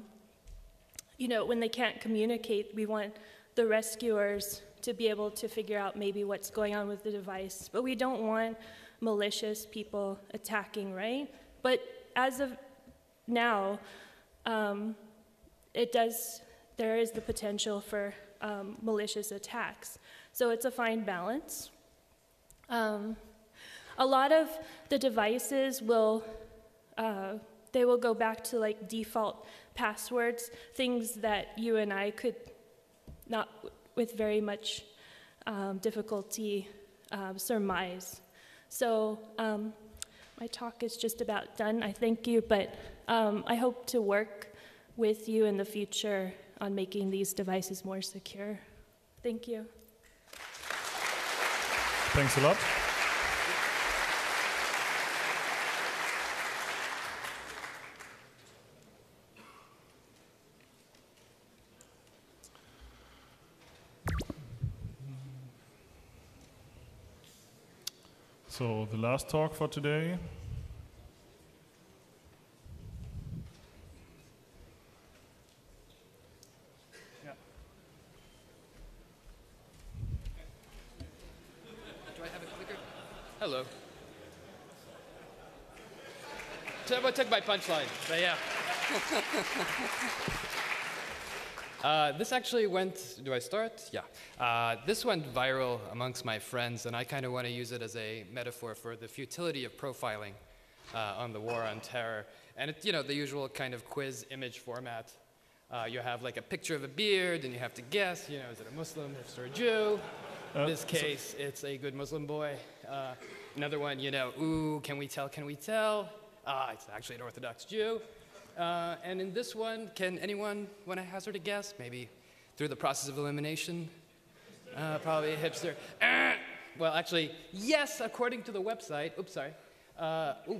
you know, when they can't communicate, we want the rescuers to be able to figure out maybe what's going on with the device. But we don't want malicious people attacking, right? But as of now, um, it does, there is the potential for um, malicious attacks. So it's a fine balance. Um, a lot of the devices will, uh, they will go back to like default passwords, things that you and I could not with very much um, difficulty um, surmise. So um, my talk is just about done. I thank you, but um, I hope to work with you in the future on making these devices more secure. Thank you. Thanks a lot. So the last talk for today. Yeah. Do I have a clicker? Hello. Everyone took my punchline, but yeah. Uh, this actually went, do I start? Yeah. Uh, this went viral amongst my friends, and I kind of want to use it as a metaphor for the futility of profiling uh, on the war on terror. And it's, you know, the usual kind of quiz image format. Uh, you have like a picture of a beard, and you have to guess, you know, is it a Muslim, hipster, or Jew? In uh, this case, so it's a good Muslim boy. Uh, another one, you know, ooh, can we tell, can we tell? Ah, it's actually an Orthodox Jew. Uh, and in this one, can anyone want to hazard a guess? Maybe through the process of elimination? Uh, probably a hipster. Uh, well, actually, yes, according to the website. Oops, sorry. Uh, ooh.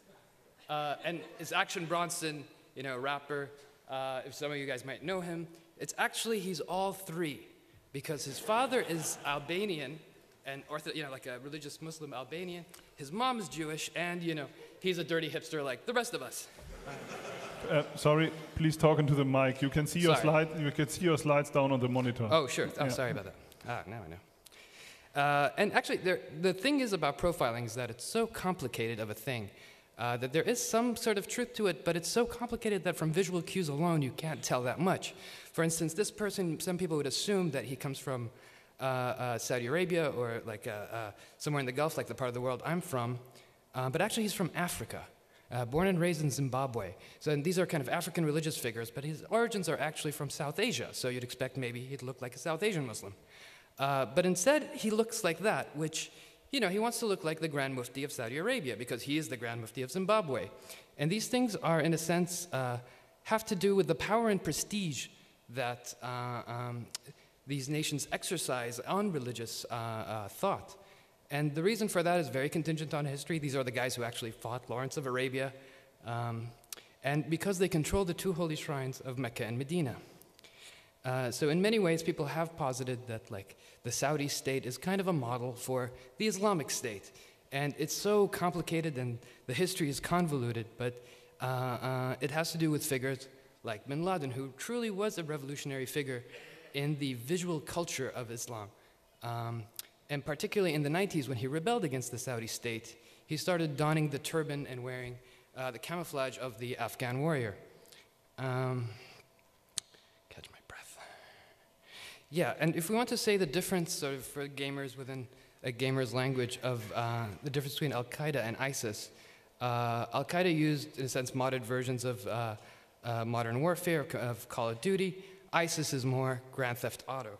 Uh, and it's Action Bronson, you know, rapper. Uh, if some of you guys might know him, it's actually, he's all three. Because his father is Albanian, and ortho, you know, like a religious Muslim Albanian. His mom is Jewish, and, you know, he's a dirty hipster like the rest of us. Uh, sorry, please talk into the mic. You can see your Sorry. slide. You can see your slides down on the monitor. Oh, sure. I'm yeah. sorry about that. Ah, now I know. Uh, and actually, there, the thing is about profiling is that it's so complicated of a thing uh, that there is some sort of truth to it, but it's so complicated that from visual cues alone, you can't tell that much. For instance, this person, some people would assume that he comes from uh, uh, Saudi Arabia or like uh, uh, somewhere in the Gulf, like the part of the world I'm from, uh, but actually he's from Africa. Uh, born and raised in Zimbabwe. So and these are kind of African religious figures, but his origins are actually from South Asia. So you'd expect maybe he'd look like a South Asian Muslim. Uh, but instead, he looks like that, which, you know, he wants to look like the Grand Mufti of Saudi Arabia because he is the Grand Mufti of Zimbabwe. And these things are, in a sense, uh, have to do with the power and prestige that uh, um, these nations exercise on religious uh, uh, thought. And the reason for that is very contingent on history. These are the guys who actually fought Lawrence of Arabia. Um, and because they control the two holy shrines of Mecca and Medina. Uh, so in many ways, people have posited that like the Saudi state is kind of a model for the Islamic state. And it's so complicated and the history is convoluted, but uh, uh, it has to do with figures like bin Laden, who truly was a revolutionary figure in the visual culture of Islam. Um, and particularly in the nineties, when he rebelled against the Saudi state, he started donning the turban and wearing uh, the camouflage of the Afghan warrior. Um, catch my breath. Yeah, and if we want to say the difference sort of for gamers within a gamer's language of uh, the difference between Al-Qaeda and ISIS, uh, Al-Qaeda used, in a sense, modded versions of uh, uh, modern warfare, of Call of Duty. ISIS is more Grand Theft Auto.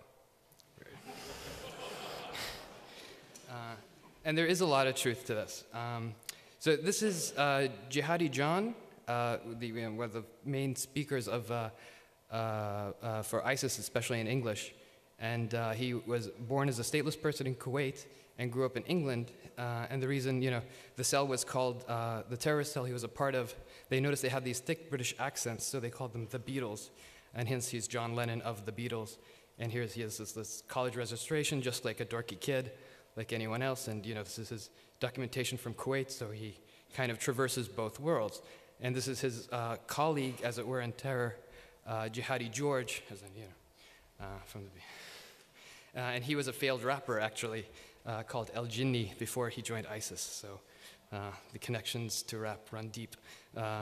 uh, and there is a lot of truth to this. Um, so this is uh, Jihadi John, uh, the, you know, one of the main speakers of, uh, uh, uh, for ISIS, especially in English. And uh, he was born as a stateless person in Kuwait and grew up in England. Uh, and the reason, you know, the cell was called, uh, the terrorist cell he was a part of, they noticed they had these thick British accents, so they called them the Beatles. And hence he's John Lennon of the Beatles. And here he is, this, this college registration, just like a dorky kid, like anyone else. And, you know, this is his documentation from Kuwait, so he kind of traverses both worlds. And this is his uh, colleague, as it were, in terror, uh, Jihadi George, as in, you know, uh, from the... Uh, and he was a failed rapper, actually, uh, called El Jinni before he joined ISIS. So uh, the connections to rap run deep. Uh,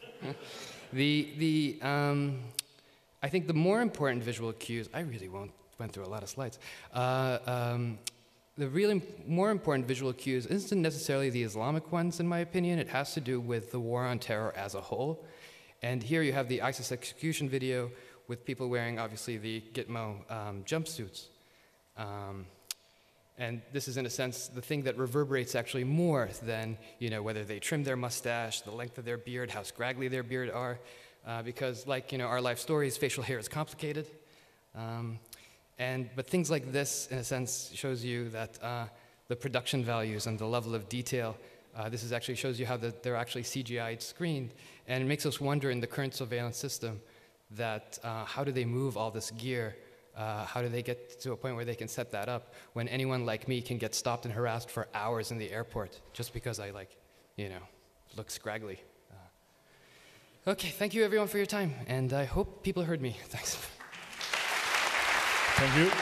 the, the, um, I think the more important visual cues, I really won't, went through a lot of slides. Uh, um, the really more important visual cues isn't necessarily the Islamic ones, in my opinion. It has to do with the war on terror as a whole. And here you have the ISIS execution video with people wearing, obviously, the Gitmo um, jumpsuits. Um, and this is, in a sense, the thing that reverberates actually more than, you know, whether they trim their mustache, the length of their beard, how scraggly their beard are. Uh, because, like, you know, our life stories, facial hair is complicated. Um, and, but things like this, in a sense, shows you that uh, the production values and the level of detail, uh, this is actually shows you how the, they're actually C G I'd screened. And it makes us wonder in the current surveillance system that uh, how do they move all this gear? Uh, how do they get to a point where they can set that up when anyone like me can get stopped and harassed for hours in the airport just because I, like, you know, look scraggly? Uh, okay, thank you everyone for your time, and I hope people heard me. Thanks. Thank you.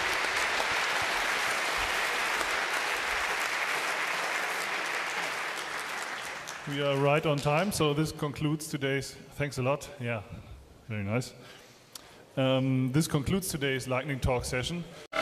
We are right on time, so this concludes today's, thanks a lot, yeah, very nice. Um, this concludes today's lightning talk session.